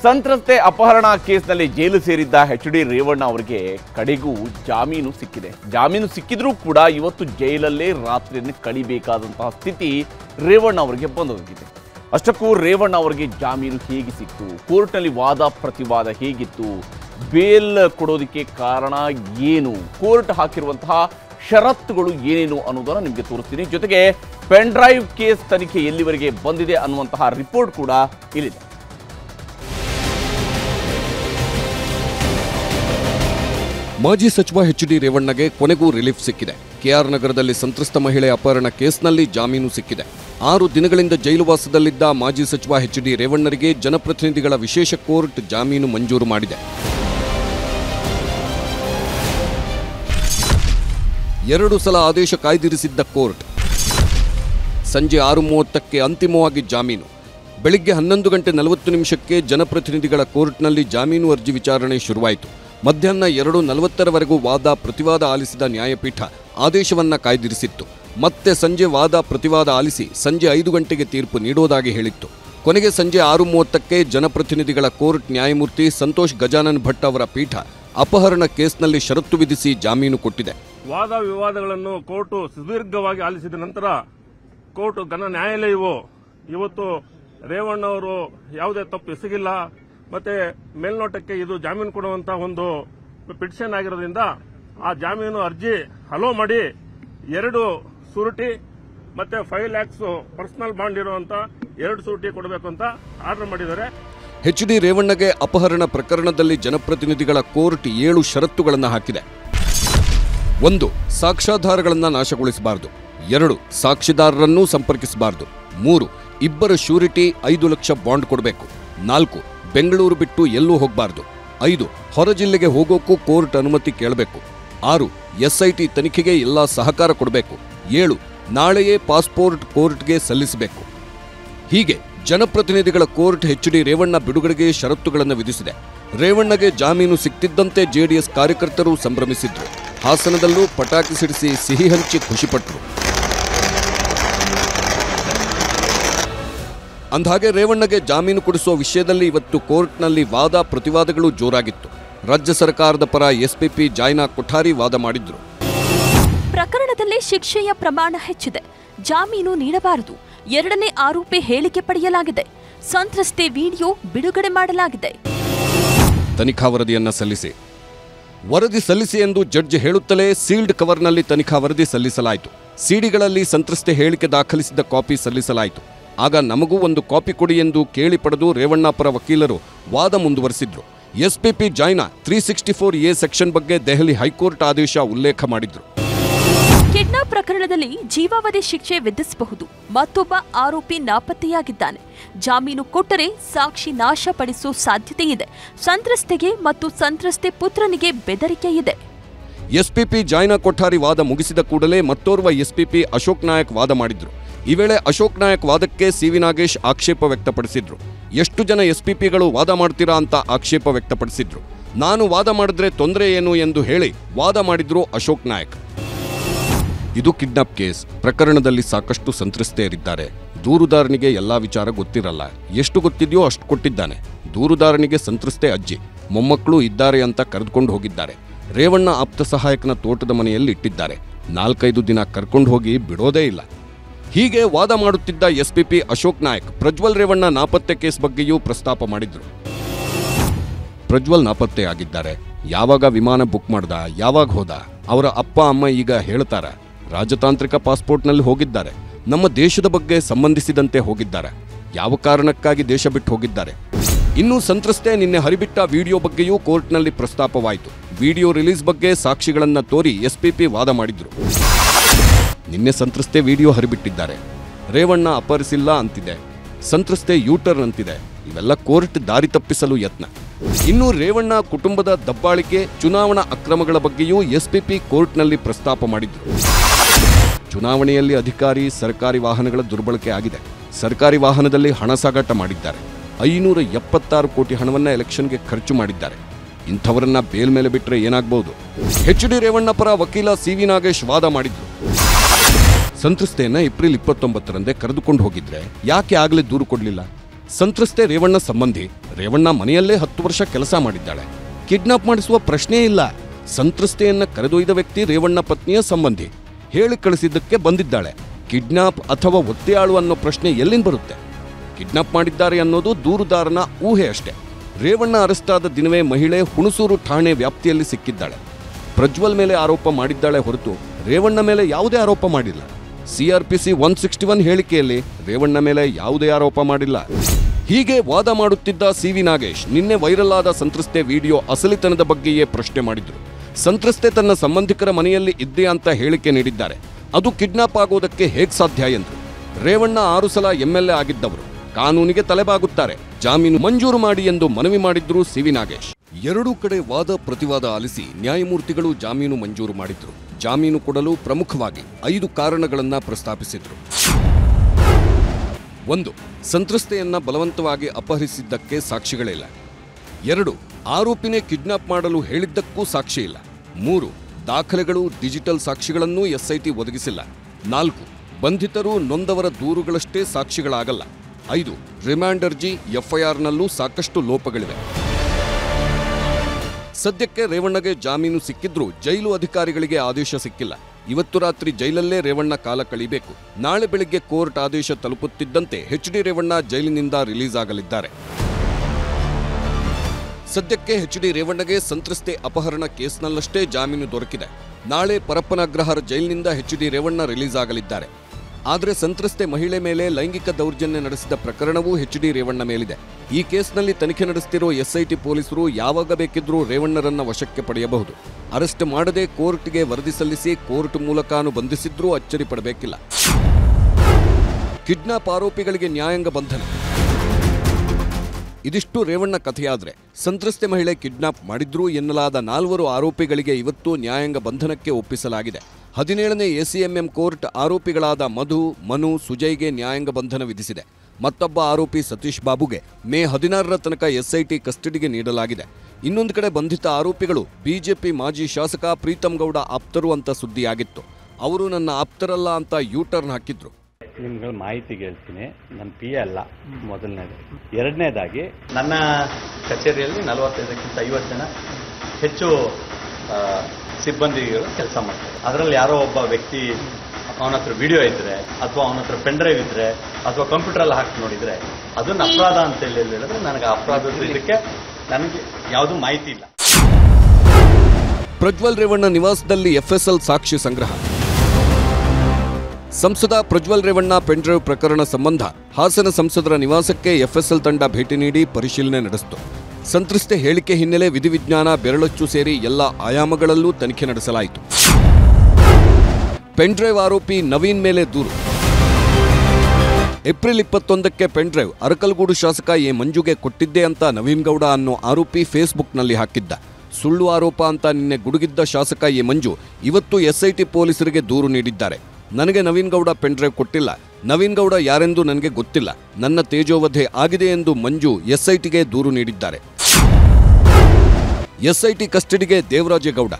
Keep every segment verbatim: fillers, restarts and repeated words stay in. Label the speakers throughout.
Speaker 1: ಸಂತ್ರಸ್ತೆ ಅಪಹರಣ ಕೇಸ್ನಲ್ಲಿ ಜೈಲು ಸೇರಿದ್ದ ಎಚ್ ಡಿ ರೇವಣ್ಣ ಅವರಿಗೆ ಕಡೆಗೂ ಜಾಮೀನು ಸಿಕ್ಕಿದೆ. ಜಾಮೀನು ಸಿಕ್ಕಿದ್ರೂ ಕೂಡ ಇವತ್ತು ಜೈಲಲ್ಲೇ ರಾತ್ರಿಯನ್ನು ಕಳಿಬೇಕಾದಂತಹ ಸ್ಥಿತಿ ರೇವಣ್ಣ ಅವರಿಗೆ ಬಂದೊದಗಿದೆ. ಅಷ್ಟಕ್ಕೂ ರೇವಣ್ಣ ಅವರಿಗೆ ಜಾಮೀನು ಹೇಗೆ ಸಿಕ್ತು, ಕೋರ್ಟ್ನಲ್ಲಿ ವಾದ ಪ್ರತಿವಾದ ಹೇಗಿತ್ತು, ಬೇಲ್ ಕೊಡೋದಕ್ಕೆ ಕಾರಣ ಏನು, ಕೋರ್ಟ್ ಹಾಕಿರುವಂತಹ ಷರತ್ತುಗಳು ಏನೇನು ಅನ್ನೋದನ್ನು ನಿಮಗೆ ತೋರಿಸ್ತೀನಿ. ಜೊತೆಗೆ ಪೆನ್ ಡ್ರೈವ್ ಕೇಸ್ ತನಿಖೆ ಎಲ್ಲಿವರೆಗೆ ಬಂದಿದೆ ಅನ್ನುವಂತಹ ರಿಪೋರ್ಟ್ ಕೂಡ ಇಲ್ಲಿದೆ.
Speaker 2: ಮಾಜಿ ಸಚಿವ ಎಚ್ ಡಿ ರೇವಣ್ಣಗೆ ಕೊನೆಗೂ ರಿಲೀಫ್ ಸಿಕ್ಕಿದೆ. ಕೆಆರ್ ನಗರದಲ್ಲಿ ಸಂತ್ರಸ್ತ ಮಹಿಳೆ ಅಪಹರಣ ಕೇಸ್ನಲ್ಲಿ ಜಾಮೀನು ಸಿಕ್ಕಿದೆ. ಆರು ದಿನಗಳಿಂದ ಜೈಲುವಾಸದಲ್ಲಿದ್ದ ಮಾಜಿ ಸಚಿವ ಎಚ್ ಡಿ ರೇವಣ್ಣರಿಗೆ ಜನಪ್ರತಿನಿಧಿಗಳ ವಿಶೇಷ ಕೋರ್ಟ್ ಜಾಮೀನು ಮಂಜೂರು ಮಾಡಿದೆ. ಎರಡು ಸಲ ಆದೇಶ ಕಾಯ್ದಿರಿಸಿದ್ದ ಕೋರ್ಟ್ ಸಂಜೆ ಆರು ಮೂವತ್ತಕ್ಕೆ ಅಂತಿಮವಾಗಿ ಜಾಮೀನು. ಬೆಳಿಗ್ಗೆ ಹನ್ನೊಂದು ಗಂಟೆ ನಲವತ್ತು ನಿಮಿಷಕ್ಕೆ ಜನಪ್ರತಿನಿಧಿಗಳ ಕೋರ್ಟ್ನಲ್ಲಿ ಜಾಮೀನು ಅರ್ಜಿ ವಿಚಾರಣೆ ಶುರುವಾಯಿತು. ಮಧ್ಯಾಹ್ನ ಎರಡು ನಲವತ್ತರವರೆಗೂ ವಾದ ಪ್ರತಿವಾದ ಆಲಿಸಿದ ನ್ಯಾಯಪೀಠ ಆದೇಶವನ್ನ ಕಾಯ್ದಿರಿಸಿತ್ತು. ಮತ್ತೆ ಸಂಜೆ ವಾದ ಪ್ರತಿವಾದ ಆಲಿಸಿ ಸಂಜೆ ಐದು ಗಂಟೆಗೆ ತೀರ್ಪು ನೀಡುವುದಾಗಿ ಹೇಳಿತ್ತು. ಕೊನೆಗೆ ಸಂಜೆ ಆರು ಮೂವತ್ತಕ್ಕೆ ಜನಪ್ರತಿನಿಧಿಗಳ ಕೋರ್ಟ್ ನ್ಯಾಯಮೂರ್ತಿ ಸಂತೋಷ್ ಗಜಾನನ್ ಭಟ್ ಅವರ ಪೀಠ ಅಪಹರಣ ಕೇಸ್ನಲ್ಲಿ ಷರತ್ತು ವಿಧಿಸಿ ಜಾಮೀನು ಕೊಟ್ಟಿದೆ.
Speaker 3: ವಾದ ವಿವಾದಗಳನ್ನು ಕೋರ್ಟು ಸುದೀರ್ಘವಾಗಿ ಆಲಿಸಿದ ನಂತರ ಕೋರ್ಟ್ ಘನ ನ್ಯಾಯಾಲಯವು ಇವತ್ತು ರೇವಣ್ಣ ಅವರು ಯಾವುದೇ ತಪ್ಪು ಎಸಗಿಲ್ಲ, ಮತ್ತೆ ಮೇಲ್ನೋಟಕ್ಕೆ ಇದು ಜಾಮೀನು ಕೊಡುವಂತಹ ಒಂದು ಪಿಟಿಷನ್ ಆಗಿರೋದ್ರಿಂದ ಆ ಜಾಮೀನು ಅರ್ಜಿ ಹಲೋ ಮಾಡಿ ಎರಡು ಸೂರಿಟಿ ಮತ್ತೆ ಫೈವ್ ಲ್ಯಾಕ್ಸ್ ಪರ್ಸನಲ್ ಬಾಂಡ್ ಇರುವಂತ ಎರಡು ಸೂರಿಟಿ ಕೊಡಬೇಕು ಅಂತ ಆರ್ಡರ್ ಮಾಡಿದ್ದಾರೆ.
Speaker 2: ಎಚ್ ಡಿ ರೇವಣ್ಣಗೆ ಅಪಹರಣ ಪ್ರಕರಣದಲ್ಲಿ ಜನಪ್ರತಿನಿಧಿಗಳ ಕೋರ್ಟ್ ಏಳು ಷರತ್ತುಗಳನ್ನು ಹಾಕಿದೆ. ಒಂದು, ಸಾಕ್ಷ್ಯಾಧಾರಗಳನ್ನು ನಾಶಗೊಳಿಸಬಾರದು. ಎರಡು, ಸಾಕ್ಷಿದಾರರನ್ನೂ ಸಂಪರ್ಕಿಸಬಾರದು. ಮೂರು, ಇಬ್ಬರ ಶ್ಯೂರಿಟಿ ಐದು ಲಕ್ಷ ಬಾಂಡ್ ಕೊಡಬೇಕು. ನಾಲ್ಕು, ಬೆಂಗಳೂರು ಬಿಟ್ಟು ಎಲ್ಲೂ ಹೋಗಬಾರದು. ಐದು, ಹೊರ ಜಿಲ್ಲೆಗೆ ಹೋಗೋಕ್ಕೂ ಕೋರ್ಟ್ ಅನುಮತಿ ಕೇಳಬೇಕು. ಆರು, ಎಸ್ಐಟಿ ತನಿಖೆಗೆ ಎಲ್ಲ ಸಹಕಾರ ಕೊಡಬೇಕು. ಏಳು, ನಾಳೆಯೇ ಪಾಸ್ಪೋರ್ಟ್ ಕೋರ್ಟ್ಗೆ ಸಲ್ಲಿಸಬೇಕು. ಹೀಗೆ ಜನಪ್ರತಿನಿಧಿಗಳ ಕೋರ್ಟ್ ಎಚ್ ಡಿ ರೇವಣ್ಣ ಬಿಡುಗಡೆಗೆ ಷರತ್ತುಗಳನ್ನು ವಿಧಿಸಿದೆ. ರೇವಣ್ಣಗೆ ಜಾಮೀನು ಸಿಕ್ತಿದ್ದಂತೆ ಜೆಡಿಎಸ್ ಕಾರ್ಯಕರ್ತರು ಸಂಭ್ರಮಿಸಿದ್ರು. ಹಾಸನದಲ್ಲೂ ಪಟಾಕಿ ಸಿಡಿಸಿ ಸಿಹಿ ಹಂಚಿ ಖುಷಿಪಟ್ಟರು. ಅಂದಹಾಗೆ ರೇವಣ್ಣಗೆ ಜಾಮೀನು ಕೊಡಿಸುವ ವಿಷಯದಲ್ಲಿ ಇವತ್ತು ಕೋರ್ಟ್ನಲ್ಲಿ ವಾದ ಪ್ರತಿವಾದಗಳು ಜೋರಾಗಿತ್ತು. ರಾಜ್ಯ ಸರ್ಕಾರದ ಪರ ಎಸ್ಪಿಪಿ ಜಾಯ್ನಾ ಕೊಠಾರಿ ವಾದ ಮಾಡಿದ್ರು.
Speaker 4: ಪ್ರಕರಣದಲ್ಲಿ ಶಿಕ್ಷೆಯ ಪ್ರಮಾಣ ಹೆಚ್ಚಿದೆ, ಜಾಮೀನು ನೀಡಬಾರದು. ಎರಡನೇ ಆರೋಪಿ ಹೇಳಿಕೆ ಪಡೆಯಲಾಗಿದೆ. ಸಂತ್ರಸ್ತೆ ವಿಡಿಯೋ ಬಿಡುಗಡೆ ಮಾಡಲಾಗಿದೆ.
Speaker 2: ತನಿಖಾ ವರದಿಯನ್ನ ಸಲ್ಲಿಸಿ ವರದಿ ಸಲ್ಲಿಸಿ ಎಂದು ಜಡ್ಜ್ ಹೇಳುತ್ತಲೇ ಸೀಲ್ಡ್ ಕವರ್ನಲ್ಲಿ ತನಿಖಾ ವರದಿ ಸಲ್ಲಿಸಲಾಯಿತು. ಸಿಡಿಗಳಲ್ಲಿ ಸಂತ್ರಸ್ತೆ ಹೇಳಿಕೆ ದಾಖಲಿಸಿದ ಕಾಪಿ ಸಲ್ಲಿಸಲಾಯಿತು. ಆಗ ನಮಗೂ ಒಂದು ಕಾಪಿ ಕೊಡಿ ಎಂದು ಕೇಳಿ ಪಡೆದು ರೇವಣ್ಣ ಪರ ವಕೀಲರು ವಾದ ಮುಂದುವರೆಸಿದ್ರು. SPP Jayna three sixty four A section ಬಗ್ಗೆ ದೆಹಲಿ ಹೈಕೋರ್ಟ್ ಆದೇಶ ಉಲ್ಲೇಖ ಮಾಡಿದ್ರು.
Speaker 4: ಕಿಡ್ನಾಪ್ ಪ್ರಕರಣದಲ್ಲಿ ಜೀವಾವಧಿ ಶಿಕ್ಷೆ ವಿಧಿಸಬಹುದು. ಮತ್ತೊಬ್ಬ ಆರೋಪಿ ನಾಪತ್ತೆಯಾಗಿದ್ದಾನೆ. ಜಾಮೀನು ಕೊಟ್ಟರೆ ಸಾಕ್ಷಿ ನಾಶಪಡಿಸುವ ಸಾಧ್ಯತೆ ಇದೆ. ಸಂತ್ರಸ್ತೆಗೆ ಮತ್ತು ಸಂತ್ರಸ್ತೆ ಪುತ್ರನಿಗೆ ಬೆದರಿಕೆ ಇದೆ.
Speaker 2: ಎಸ್ಪಿಪಿ ಜಾಯ್ನಾ ಕೊಠಾರಿ ವಾದ ಮುಗಿಸಿದ ಕೂಡಲೇ ಮತ್ತೋರ್ವ ಎಸ್ಪಿಪಿ ಅಶೋಕ್ ನಾಯಕ್ ವಾದ ಮಾಡಿದ್ರು. ಈ ವೇಳೆ ಅಶೋಕ್ ನಾಯಕ್ ವಾದಕ್ಕೆ ಸಿವಿ ನಾಗೇಶ್ ಆಕ್ಷೇಪ ವ್ಯಕ್ತಪಡಿಸಿದ್ರು. ಎಷ್ಟು ಜನ ಎಸ್ಪಿಪಿಗಳು ವಾದ ಮಾಡ್ತೀರಾ ಅಂತ ಆಕ್ಷೇಪ ವ್ಯಕ್ತಪಡಿಸಿದ್ರು. ನಾನು ವಾದ ಮಾಡಿದ್ರೆ ತೊಂದರೆ ಏನು ಎಂದು ಹೇಳಿ ವಾದ ಮಾಡಿದ್ರು ಅಶೋಕ್ ನಾಯಕ್. ಇದು ಕಿಡ್ನಾಪ್ ಕೇಸ್. ಪ್ರಕರಣದಲ್ಲಿ ಸಾಕಷ್ಟು ಸಂತ್ರಸ್ತೆಯರಿದ್ದಾರೆ. ದೂರುದಾರನಿಗೆ ಎಲ್ಲಾ ವಿಚಾರ ಗೊತ್ತಿರಲ್ಲ. ಎಷ್ಟು ಗೊತ್ತಿದೆಯೋ ಅಷ್ಟು ಕೊಟ್ಟಿದ್ದಾನೆ. ದೂರುದಾರನಿಗೆ ಸಂತ್ರಸ್ತೆ ಅಜ್ಜಿ, ಮೊಮ್ಮಕ್ಕಳು ಇದ್ದಾರೆ ಅಂತ ಕರೆದುಕೊಂಡು ಹೋಗಿದ್ದಾರೆ. ರೇವಣ್ಣ ಆಪ್ತ ಸಹಾಯಕನ ತೋಟದ ಮನೆಯಲ್ಲಿ ಇಟ್ಟಿದ್ದಾರೆ. ನಾಲ್ಕೈದು ದಿನ ಕರ್ಕೊಂಡು ಹೋಗಿ ಬಿಡೋದೇ ಇಲ್ಲ. ಹೀಗೆ ವಾದ ಮಾಡುತ್ತಿದ್ದ ಎಸ್ಪಿಪಿ ಅಶೋಕ್ ನಾಯಕ್ ಪ್ರಜ್ವಲ್ ರೇವಣ್ಣ ನಾಪತ್ತೆ ಕೇಸ್ ಬಗ್ಗೆಯೂ ಪ್ರಸ್ತಾಪ ಮಾಡಿದ್ರು. ಪ್ರಜ್ವಲ್ ನಾಪತ್ತೆಯಾಗಿದ್ದಾರೆ. ಯಾವಾಗ ವಿಮಾನ ಬುಕ್ ಮಾಡ್ದ, ಯಾವಾಗ ಹೋದ, ಅವರ ಅಪ್ಪ ಅಮ್ಮ ಈಗ ಹೇಳ್ತಾರ. ರಾಜತಾಂತ್ರಿಕ ಪಾಸ್ಪೋರ್ಟ್ನಲ್ಲಿ ಹೋಗಿದ್ದಾರೆ. ನಮ್ಮ ದೇಶದ ಬಗ್ಗೆ ಸಂಬಂಧಿಸಿದಂತೆ ಹೋಗಿದ್ದಾರೆ. ಯಾವ ಕಾರಣಕ್ಕಾಗಿ ದೇಶ ಬಿಟ್ಟು ಹೋಗಿದ್ದಾರೆ. ಇನ್ನು ಸಂತ್ರಸ್ತೆ ನಿನ್ನೆ ಹರಿಬಿಟ್ಟ ವಿಡಿಯೋ ಬಗ್ಗೆಯೂ ಕೋರ್ಟ್ನಲ್ಲಿ ಪ್ರಸ್ತಾಪವಾಯಿತು. ವಿಡಿಯೋ ರಿಲೀಸ್ ಬಗ್ಗೆ ಸಾಕ್ಷಿಗಳನ್ನ ತೋರಿ ಎಸ್ಪಿಪಿ ವಾದ ಮಾಡಿದ್ರು. ನಿನ್ನೆ ಸಂತ್ರಸ್ತೆ ವಿಡಿಯೋ ಹರಿಬಿಟ್ಟಿದ್ದಾರೆ. ರೇವಣ್ಣ ಅಪಹರಿಸಿಲ್ಲ ಅಂತಿದೆ. ಸಂತ್ರಸ್ತೆ ಯೂಟರ್ನ್ ಅಂತಿದೆ. ಇವೆಲ್ಲ ಕೋರ್ಟ್ ದಾರಿ ತಪ್ಪಿಸಲು ಯತ್ನ. ಇನ್ನು ರೇವಣ್ಣ ಕುಟುಂಬದ ದಬ್ಬಾಳಿಕೆ, ಚುನಾವಣಾ ಅಕ್ರಮಗಳ ಬಗ್ಗೆಯೂ ಎಸ್ಪಿಪಿ ಕೋರ್ಟ್ನಲ್ಲಿ ಪ್ರಸ್ತಾಪ ಮಾಡಿದ್ರು. ಚುನಾವಣೆಯಲ್ಲಿ ಅಧಿಕಾರಿ ಸರ್ಕಾರಿ ವಾಹನಗಳ ದುರ್ಬಳಕೆ ಆಗಿದೆ. ಸರ್ಕಾರಿ ವಾಹನದಲ್ಲಿ ಹಣ ಸಾಗಾಟ ಮಾಡಿದ್ದಾರೆ. ಐನೂರ ಎಪ್ಪತ್ತಾರು ಕೋಟಿ ಹಣವನ್ನ ಎಲೆಕ್ಷನ್ಗೆ ಖರ್ಚು ಮಾಡಿದ್ದಾರೆ. ಇಂಥವರನ್ನ ಬೇಲ್ ಮೇಲೆ ಬಿಟ್ಟರೆ ಏನಾಗಬಹುದು? ಎಚ್ ಡಿ ರೇವಣ್ಣ ಪರ ವಕೀಲ ಸಿವಿ ನಾಗೇಶ್ ವಾದ ಮಾಡಿದ್ರು. ಸಂತ್ರಸ್ತೆಯನ್ನ ಏಪ್ರಿಲ್ ಇಪ್ಪತ್ತೊಂಬತ್ತರಂದೇ ಕರೆದುಕೊಂಡು ಹೋಗಿದ್ರೆ ಯಾಕೆ ಆಗಲೇ ದೂರು ಕೊಡಲಿಲ್ಲ? ಸಂತ್ರಸ್ತೆ ರೇವಣ್ಣ ಸಂಬಂಧಿ. ರೇವಣ್ಣ ಮನೆಯಲ್ಲೇ ಹತ್ತು ವರ್ಷ ಕೆಲಸ ಮಾಡಿದ್ದಾಳೆ. ಕಿಡ್ನಾಪ್ ಮಾಡಿಸುವ ಪ್ರಶ್ನೆ ಇಲ್ಲ. ಸಂತ್ರಸ್ತೆಯನ್ನ ಕರೆದೊಯ್ದ ವ್ಯಕ್ತಿ ರೇವಣ್ಣ ಪತ್ನಿಯ ಸಂಬಂಧಿ. ಹೇಳಿ ಕಳಿಸಿದ್ದಕ್ಕೆ ಬಂದಿದ್ದಾಳೆ. ಕಿಡ್ನಾಪ್ ಅಥವಾ ಒತ್ತೆಯಾಳು ಅನ್ನೋ ಪ್ರಶ್ನೆ ಎಲ್ಲಿಂದ ಬರುತ್ತೆ? ಕಿಡ್ನಾಪ್ ಮಾಡಿದ್ದಾರೆ ಅನ್ನೋದು ದೂರುದಾರನ ಊಹೆ ಅಷ್ಟೇ. ರೇವಣ್ಣ ಅರೆಸ್ಟ್ ಆದ ದಿನವೇ ಮಹಿಳೆ ಹುಣಸೂರು ಠಾಣೆ ವ್ಯಾಪ್ತಿಯಲ್ಲಿ ಸಿಕ್ಕಿದ್ದಾಳೆ. ಪ್ರಜ್ವಲ್ ಮೇಲೆ ಆರೋಪ ಮಾಡಿದ್ದಾಳೆ ಹೊರತು ರೇವಣ್ಣ ಮೇಲೆ ಯಾವುದೇ ಆರೋಪ ಮಾಡಿಲ್ಲ. ಸಿಆರ್ಪಿಸಿ ಒನ್ ಸಿಕ್ಸ್ಟಿ ಒನ್ ಹೇಳಿಕೆಯಲ್ಲಿ ರೇವಣ್ಣ ಮೇಲೆ ಯಾವುದೇ ಆರೋಪ ಮಾಡಿಲ್ಲ. ಹೀಗೆ ವಾದ ಮಾಡುತ್ತಿದ್ದ ಸಿವಿ ನಾಗೇಶ್ ನಿನ್ನೆ ವೈರಲ್ ಆದ ಸಂತ್ರಸ್ತೆ ವಿಡಿಯೋ ಅಸಲಿತನದ ಬಗ್ಗೆಯೇ ಪ್ರಶ್ನೆ ಮಾಡಿದ್ರು. ಸಂತ್ರಸ್ತೆ ತನ್ನ ಸಂಬಂಧಿಕರ ಮನೆಯಲ್ಲಿ ಇದ್ದೆ ಅಂತ ಹೇಳಿಕೆ ನೀಡಿದ್ದಾರೆ. ಅದು ಕಿಡ್ನಾಪ್ ಆಗೋದಕ್ಕೆ ಹೇಗೆ ಸಾಧ್ಯ ಎಂದರು. ರೇವಣ್ಣ ಆರು ಸಲ ಎಂಎಲ್ಎ ಆಗಿದ್ದವರು, ಕಾನೂನಿಗೆ ತಲೆಬಾಗುತ್ತಾರೆ, ಜಾಮೀನು ಮಂಜೂರು ಮಾಡಿ ಎಂದು ಮನವಿ ಮಾಡಿದ್ರು ಸಿವಿ ನಾಗೇಶ್. ಎರಡೂ ಕಡೆ ವಾದ ಪ್ರತಿವಾದ ಆಲಿಸಿ ನ್ಯಾಯಮೂರ್ತಿಗಳು ಜಾಮೀನು ಮಂಜೂರು ಮಾಡಿದ್ರು. ಜಾಮೀನು ಕೊಡಲು ಪ್ರಮುಖವಾಗಿ ಐದು ಕಾರಣಗಳನ್ನ ಪ್ರಸ್ತಾಪಿಸಿದ್ರು. ಒಂದು, ಸಂತ್ರಸ್ತೆಯನ್ನ ಬಲವಂತವಾಗಿ ಅಪಹರಿಸಿದ್ದಕ್ಕೆ ಸಾಕ್ಷಿಗಳಿಲ್ಲ. ಎರಡು, ಆರೋಪಿನೇ ಕಿಡ್ನಾಪ್ ಮಾಡಲು ಹೇಳಿದ್ದಕ್ಕೂ ಸಾಕ್ಷಿ ಇಲ್ಲ. ಮೂರು, ದಾಖಲೆಗಳು ಡಿಜಿಟಲ್ ಸಾಕ್ಷಿಗಳನ್ನೂ ಎಸ್ಐಟಿ ಒದಗಿಸಿಲ್ಲ. ನಾಲ್ಕು, ಬಂಧಿತರು ನೊಂದವರ ದೂರುಗಳಷ್ಟೇ ಸಾಕ್ಷಿಗಳಾಗಲ್ಲ. ಐದು, ರಿಮಾಂಡ್ ಅರ್ಜಿ ಎಫ್ಐಆರ್ನಲ್ಲೂ ಸಾಕಷ್ಟು ಲೋಪಗಳಿವೆ. ಸದ್ಯಕ್ಕೆ ರೇವಣ್ಣಗೆ ಜಾಮೀನು ಸಿಕ್ಕಿದ್ರೂ ಜೈಲು ಅಧಿಕಾರಿಗಳಿಗೆ ಆದೇಶ ಸಿಕ್ಕಿಲ್ಲ. ಇವತ್ತು ರಾತ್ರಿ ಜೈಲಲ್ಲೇ ರೇವಣ್ಣ ಕಾಲ ಕಳೀಬೇಕು. ನಾಳೆ ಬೆಳಿಗ್ಗೆ ಕೋರ್ಟ್ ಆದೇಶ ತಲುಪುತ್ತಿದ್ದಂತೆ ಎಚ್ ಡಿ ರೇವಣ್ಣ ಜೈಲಿನಿಂದ ರಿಲೀಸ್ ಆಗಲಿದ್ದಾರೆ. ಸದ್ಯಕ್ಕೆ ಎಚ್ ಡಿ ರೇವಣ್ಣಗೆ ಸಂತ್ರಸ್ತೆ ಅಪಹರಣ ಕೇಸ್ನಲ್ಲಷ್ಟೇ ಜಾಮೀನು ದೊರಕಿದೆ. ನಾಳೆ ಪರಪ್ಪನಗ್ರಹಾರ ಜೈಲಿನಿಂದ ಎಚ್ ಡಿ ರೇವಣ್ಣ ರಿಲೀಸ್ ಆಗಲಿದ್ದಾರೆ. ಆದರೆ ಸಂತ್ರಸ್ತೆ ಮಹಿಳೆ ಮೇಲೆ ಲೈಂಗಿಕ ದೌರ್ಜನ್ಯ ನಡೆಸಿದ ಪ್ರಕರಣವೂ ಎಚ್ ಡಿ ರೇವಣ್ಣ ಮೇಲಿದೆ. ಈ ಕೇಸ್ನಲ್ಲಿ ತನಿಖೆ ನಡೆಸುತ್ತಿರೋ ಎಸ್ಐಟಿ ಪೊಲೀಸರು ಯಾವಾಗ ಬೇಕಿದ್ರೂ ರೇವಣ್ಣರನ್ನ ವಶಕ್ಕೆ ಪಡೆಯಬಹುದು. ಅರೆಸ್ಟ್ ಮಾಡದೆ ಕೋರ್ಟ್ಗೆ ವರದಿ ಸಲ್ಲಿಸಿ ಕೋರ್ಟ್ ಮೂಲಕಾನು ಬಂಧಿಸಿದ್ರೂ ಅಚ್ಚರಿ ಪಡಬೇಕಿಲ್ಲ. ಕಿಡ್ನಾಪ್ ಆರೋಪಿಗಳಿಗೆ ನ್ಯಾಯಾಂಗ ಬಂಧನ. ಇದಿಷ್ಟು ರೇವಣ್ಣ ಕಥೆಯಾದ್ರೆ, ಸಂತ್ರಸ್ತೆ ಮಹಿಳೆ ಕಿಡ್ನಾಪ್ ಮಾಡಿದ್ರೂ ಎನ್ನಲಾದ ನಾಲ್ವರು ಆರೋಪಿಗಳಿಗೆ ಇವತ್ತು ನ್ಯಾಯಾಂಗ ಬಂಧನಕ್ಕೆ ಒಪ್ಪಿಸಲಾಗಿದೆ. ಹದಿನೇಳನೇ ಎಸಿಎಂಎಂ ಕೋರ್ಟ್ ಆರೋಪಿಗಳಾದ ಮಧು, ಮನು, ಸುಜಯ್ಗೆ ನ್ಯಾಯಾಂಗ ಬಂಧನ ವಿಧಿಸಿದೆ. ಮತ್ತೊಬ್ಬ ಆರೋಪಿ ಸತೀಶ್ ಬಾಬುಗೆ ಮೇ ಹದಿನಾರರ ತನಕ ಎಸ್ಐಟಿ ಕಸ್ಟಡಿಗೆ ನೀಡಲಾಗಿದೆ. ಇನ್ನೊಂದು ಕಡೆ ಬಂಧಿತ ಆರೋಪಿಗಳು ಬಿಜೆಪಿ ಮಾಜಿ ಶಾಸಕ ಪ್ರೀತಮ್ ಗೌಡ ಆಪ್ತರು ಅಂತ ಸುದ್ದಿಯಾಗಿತ್ತು. ಅವರು ನನ್ನ ಆಪ್ತರಲ್ಲ ಅಂತ ಯೂಟರ್ನ್ ಹಾಕಿದ್ರು.
Speaker 5: ನಿಮ್ಗಳ ಮಾಹಿತಿಗೆ ಹೇಳ್ತೀನಿ, ನನ್ನ ಪಿ ಎ ಅಲ್ಲ ಮೊದಲನೇದು. ಎರಡನೇದಾಗಿ ನನ್ನ ಕಚೇರಿಯಲ್ಲಿ ನಲವತ್ತೈದಕ್ಕಿಂತ ಐವತ್ತು ಜನ ಹೆಚ್ಚು ಸಿಬ್ಬಂದಿಗಳು ಕೆಲಸ ಮಾಡ್ತಾರೆ. ಅದರಲ್ಲಿ ಯಾರೋ ಒಬ್ಬ ವ್ಯಕ್ತಿ ಅವನ ಹತ್ರ ವಿಡಿಯೋ ಇದ್ರೆ ಅಥವಾ ಅವನ ಹತ್ರ ಪೆನ್ ಡ್ರೈವ್ ಇದ್ರೆ ಅಥವಾ ಕಂಪ್ಯೂಟರಲ್ಲಿ ಹಾಕಿ ನೋಡಿದ್ರೆ ಅದನ್ನ ಅಪರಾಧ ಅಂತ ಹೇಳಿ ಹೇಳಿದ್ರೆ ನನಗೆ ಅಪರಾಧದ ಇದಕ್ಕೆ ನನಗೆ ಯಾವುದೂ ಮಾಹಿತಿ ಇಲ್ಲ.
Speaker 2: ಪ್ರಜ್ವಲ್ ರೇವಣ್ಣ ನಿವಾಸದಲ್ಲಿ ಎಫ್ಎಸ್ಎಲ್ ಸಾಕ್ಷಿ ಸಂಗ್ರಹ. ಸಂಸದ ಪ್ರಜ್ವಲ್ ರೇವಣ್ಣ ಪೆನ್ ಡ್ರೈವ್ ಪ್ರಕರಣ ಸಂಬಂಧ ಹಾಸನ ಸಂಸದರ ನಿವಾಸಕ್ಕೆ ಎಫ್ಎಸ್ಎಲ್ ತಂಡ ಭೇಟಿ ನೀಡಿ ಪರಿಶೀಲನೆ ನಡೆಸಿತು. ಸಂತ್ರಸ್ತೆ ಹೇಳಿಕೆ ಹಿನ್ನೆಲೆ ವಿಧಿವಿಜ್ಞಾನ, ಬೆರಳಚ್ಚು ಸೇರಿ ಎಲ್ಲ ಆಯಾಮಗಳಲ್ಲೂ ತನಿಖೆ ನಡೆಸಲಾಯಿತು. ಪೆನ್ ಡ್ರೈವ್ ಆರೋಪಿ ನವೀನ್ ಮೇಲೆ ದೂರು. ಏಪ್ರಿಲ್ ಇಪ್ಪತ್ತೊಂದಕ್ಕೆ ಪೆನ್ ಡ್ರೈವ್ ಅರಕಲಗೂಡು ಶಾಸಕ ಎ ಮಂಜುಗೆ ಕೊಟ್ಟಿದ್ದೆ ಅಂತ ನವೀನ್ ಗೌಡ ಅನ್ನೋ ಆರೋಪಿ ಫೇಸ್ಬುಕ್ನಲ್ಲಿ ಹಾಕಿದ್ದ. ಸುಳ್ಳು ಆರೋಪ ಅಂತ ನಿನ್ನೆ ಗುಡುಗಿದ್ದ ಶಾಸಕ ಎ ಮಂಜು ಇವತ್ತು ಎಸ್ಐಟಿ ಪೊಲೀಸರಿಗೆ ದೂರು ನೀಡಿದ್ದಾರೆ. ನನಗೆ ನವೀನ್ ಗೌಡ ಪೆನ್ ಡ್ರೈವ್ ಕೊಟ್ಟಿಲ್ಲ, ನವೀನ್ ಗೌಡ ಯಾರೆಂದು ನನಗೆ ಗೊತ್ತಿಲ್ಲ, ನನ್ನ ತೇಜೋವಧೆ ಆಗಿದೆ ಎಂದು ಮಂಜು ಎಸ್ಐಟಿಗೆ ದೂರು ನೀಡಿದ್ದಾರೆ. ಎಸ್ಐಟಿ ಕಸ್ಟಡಿಗೆ ದೇವರಾಜೇಗೌಡ.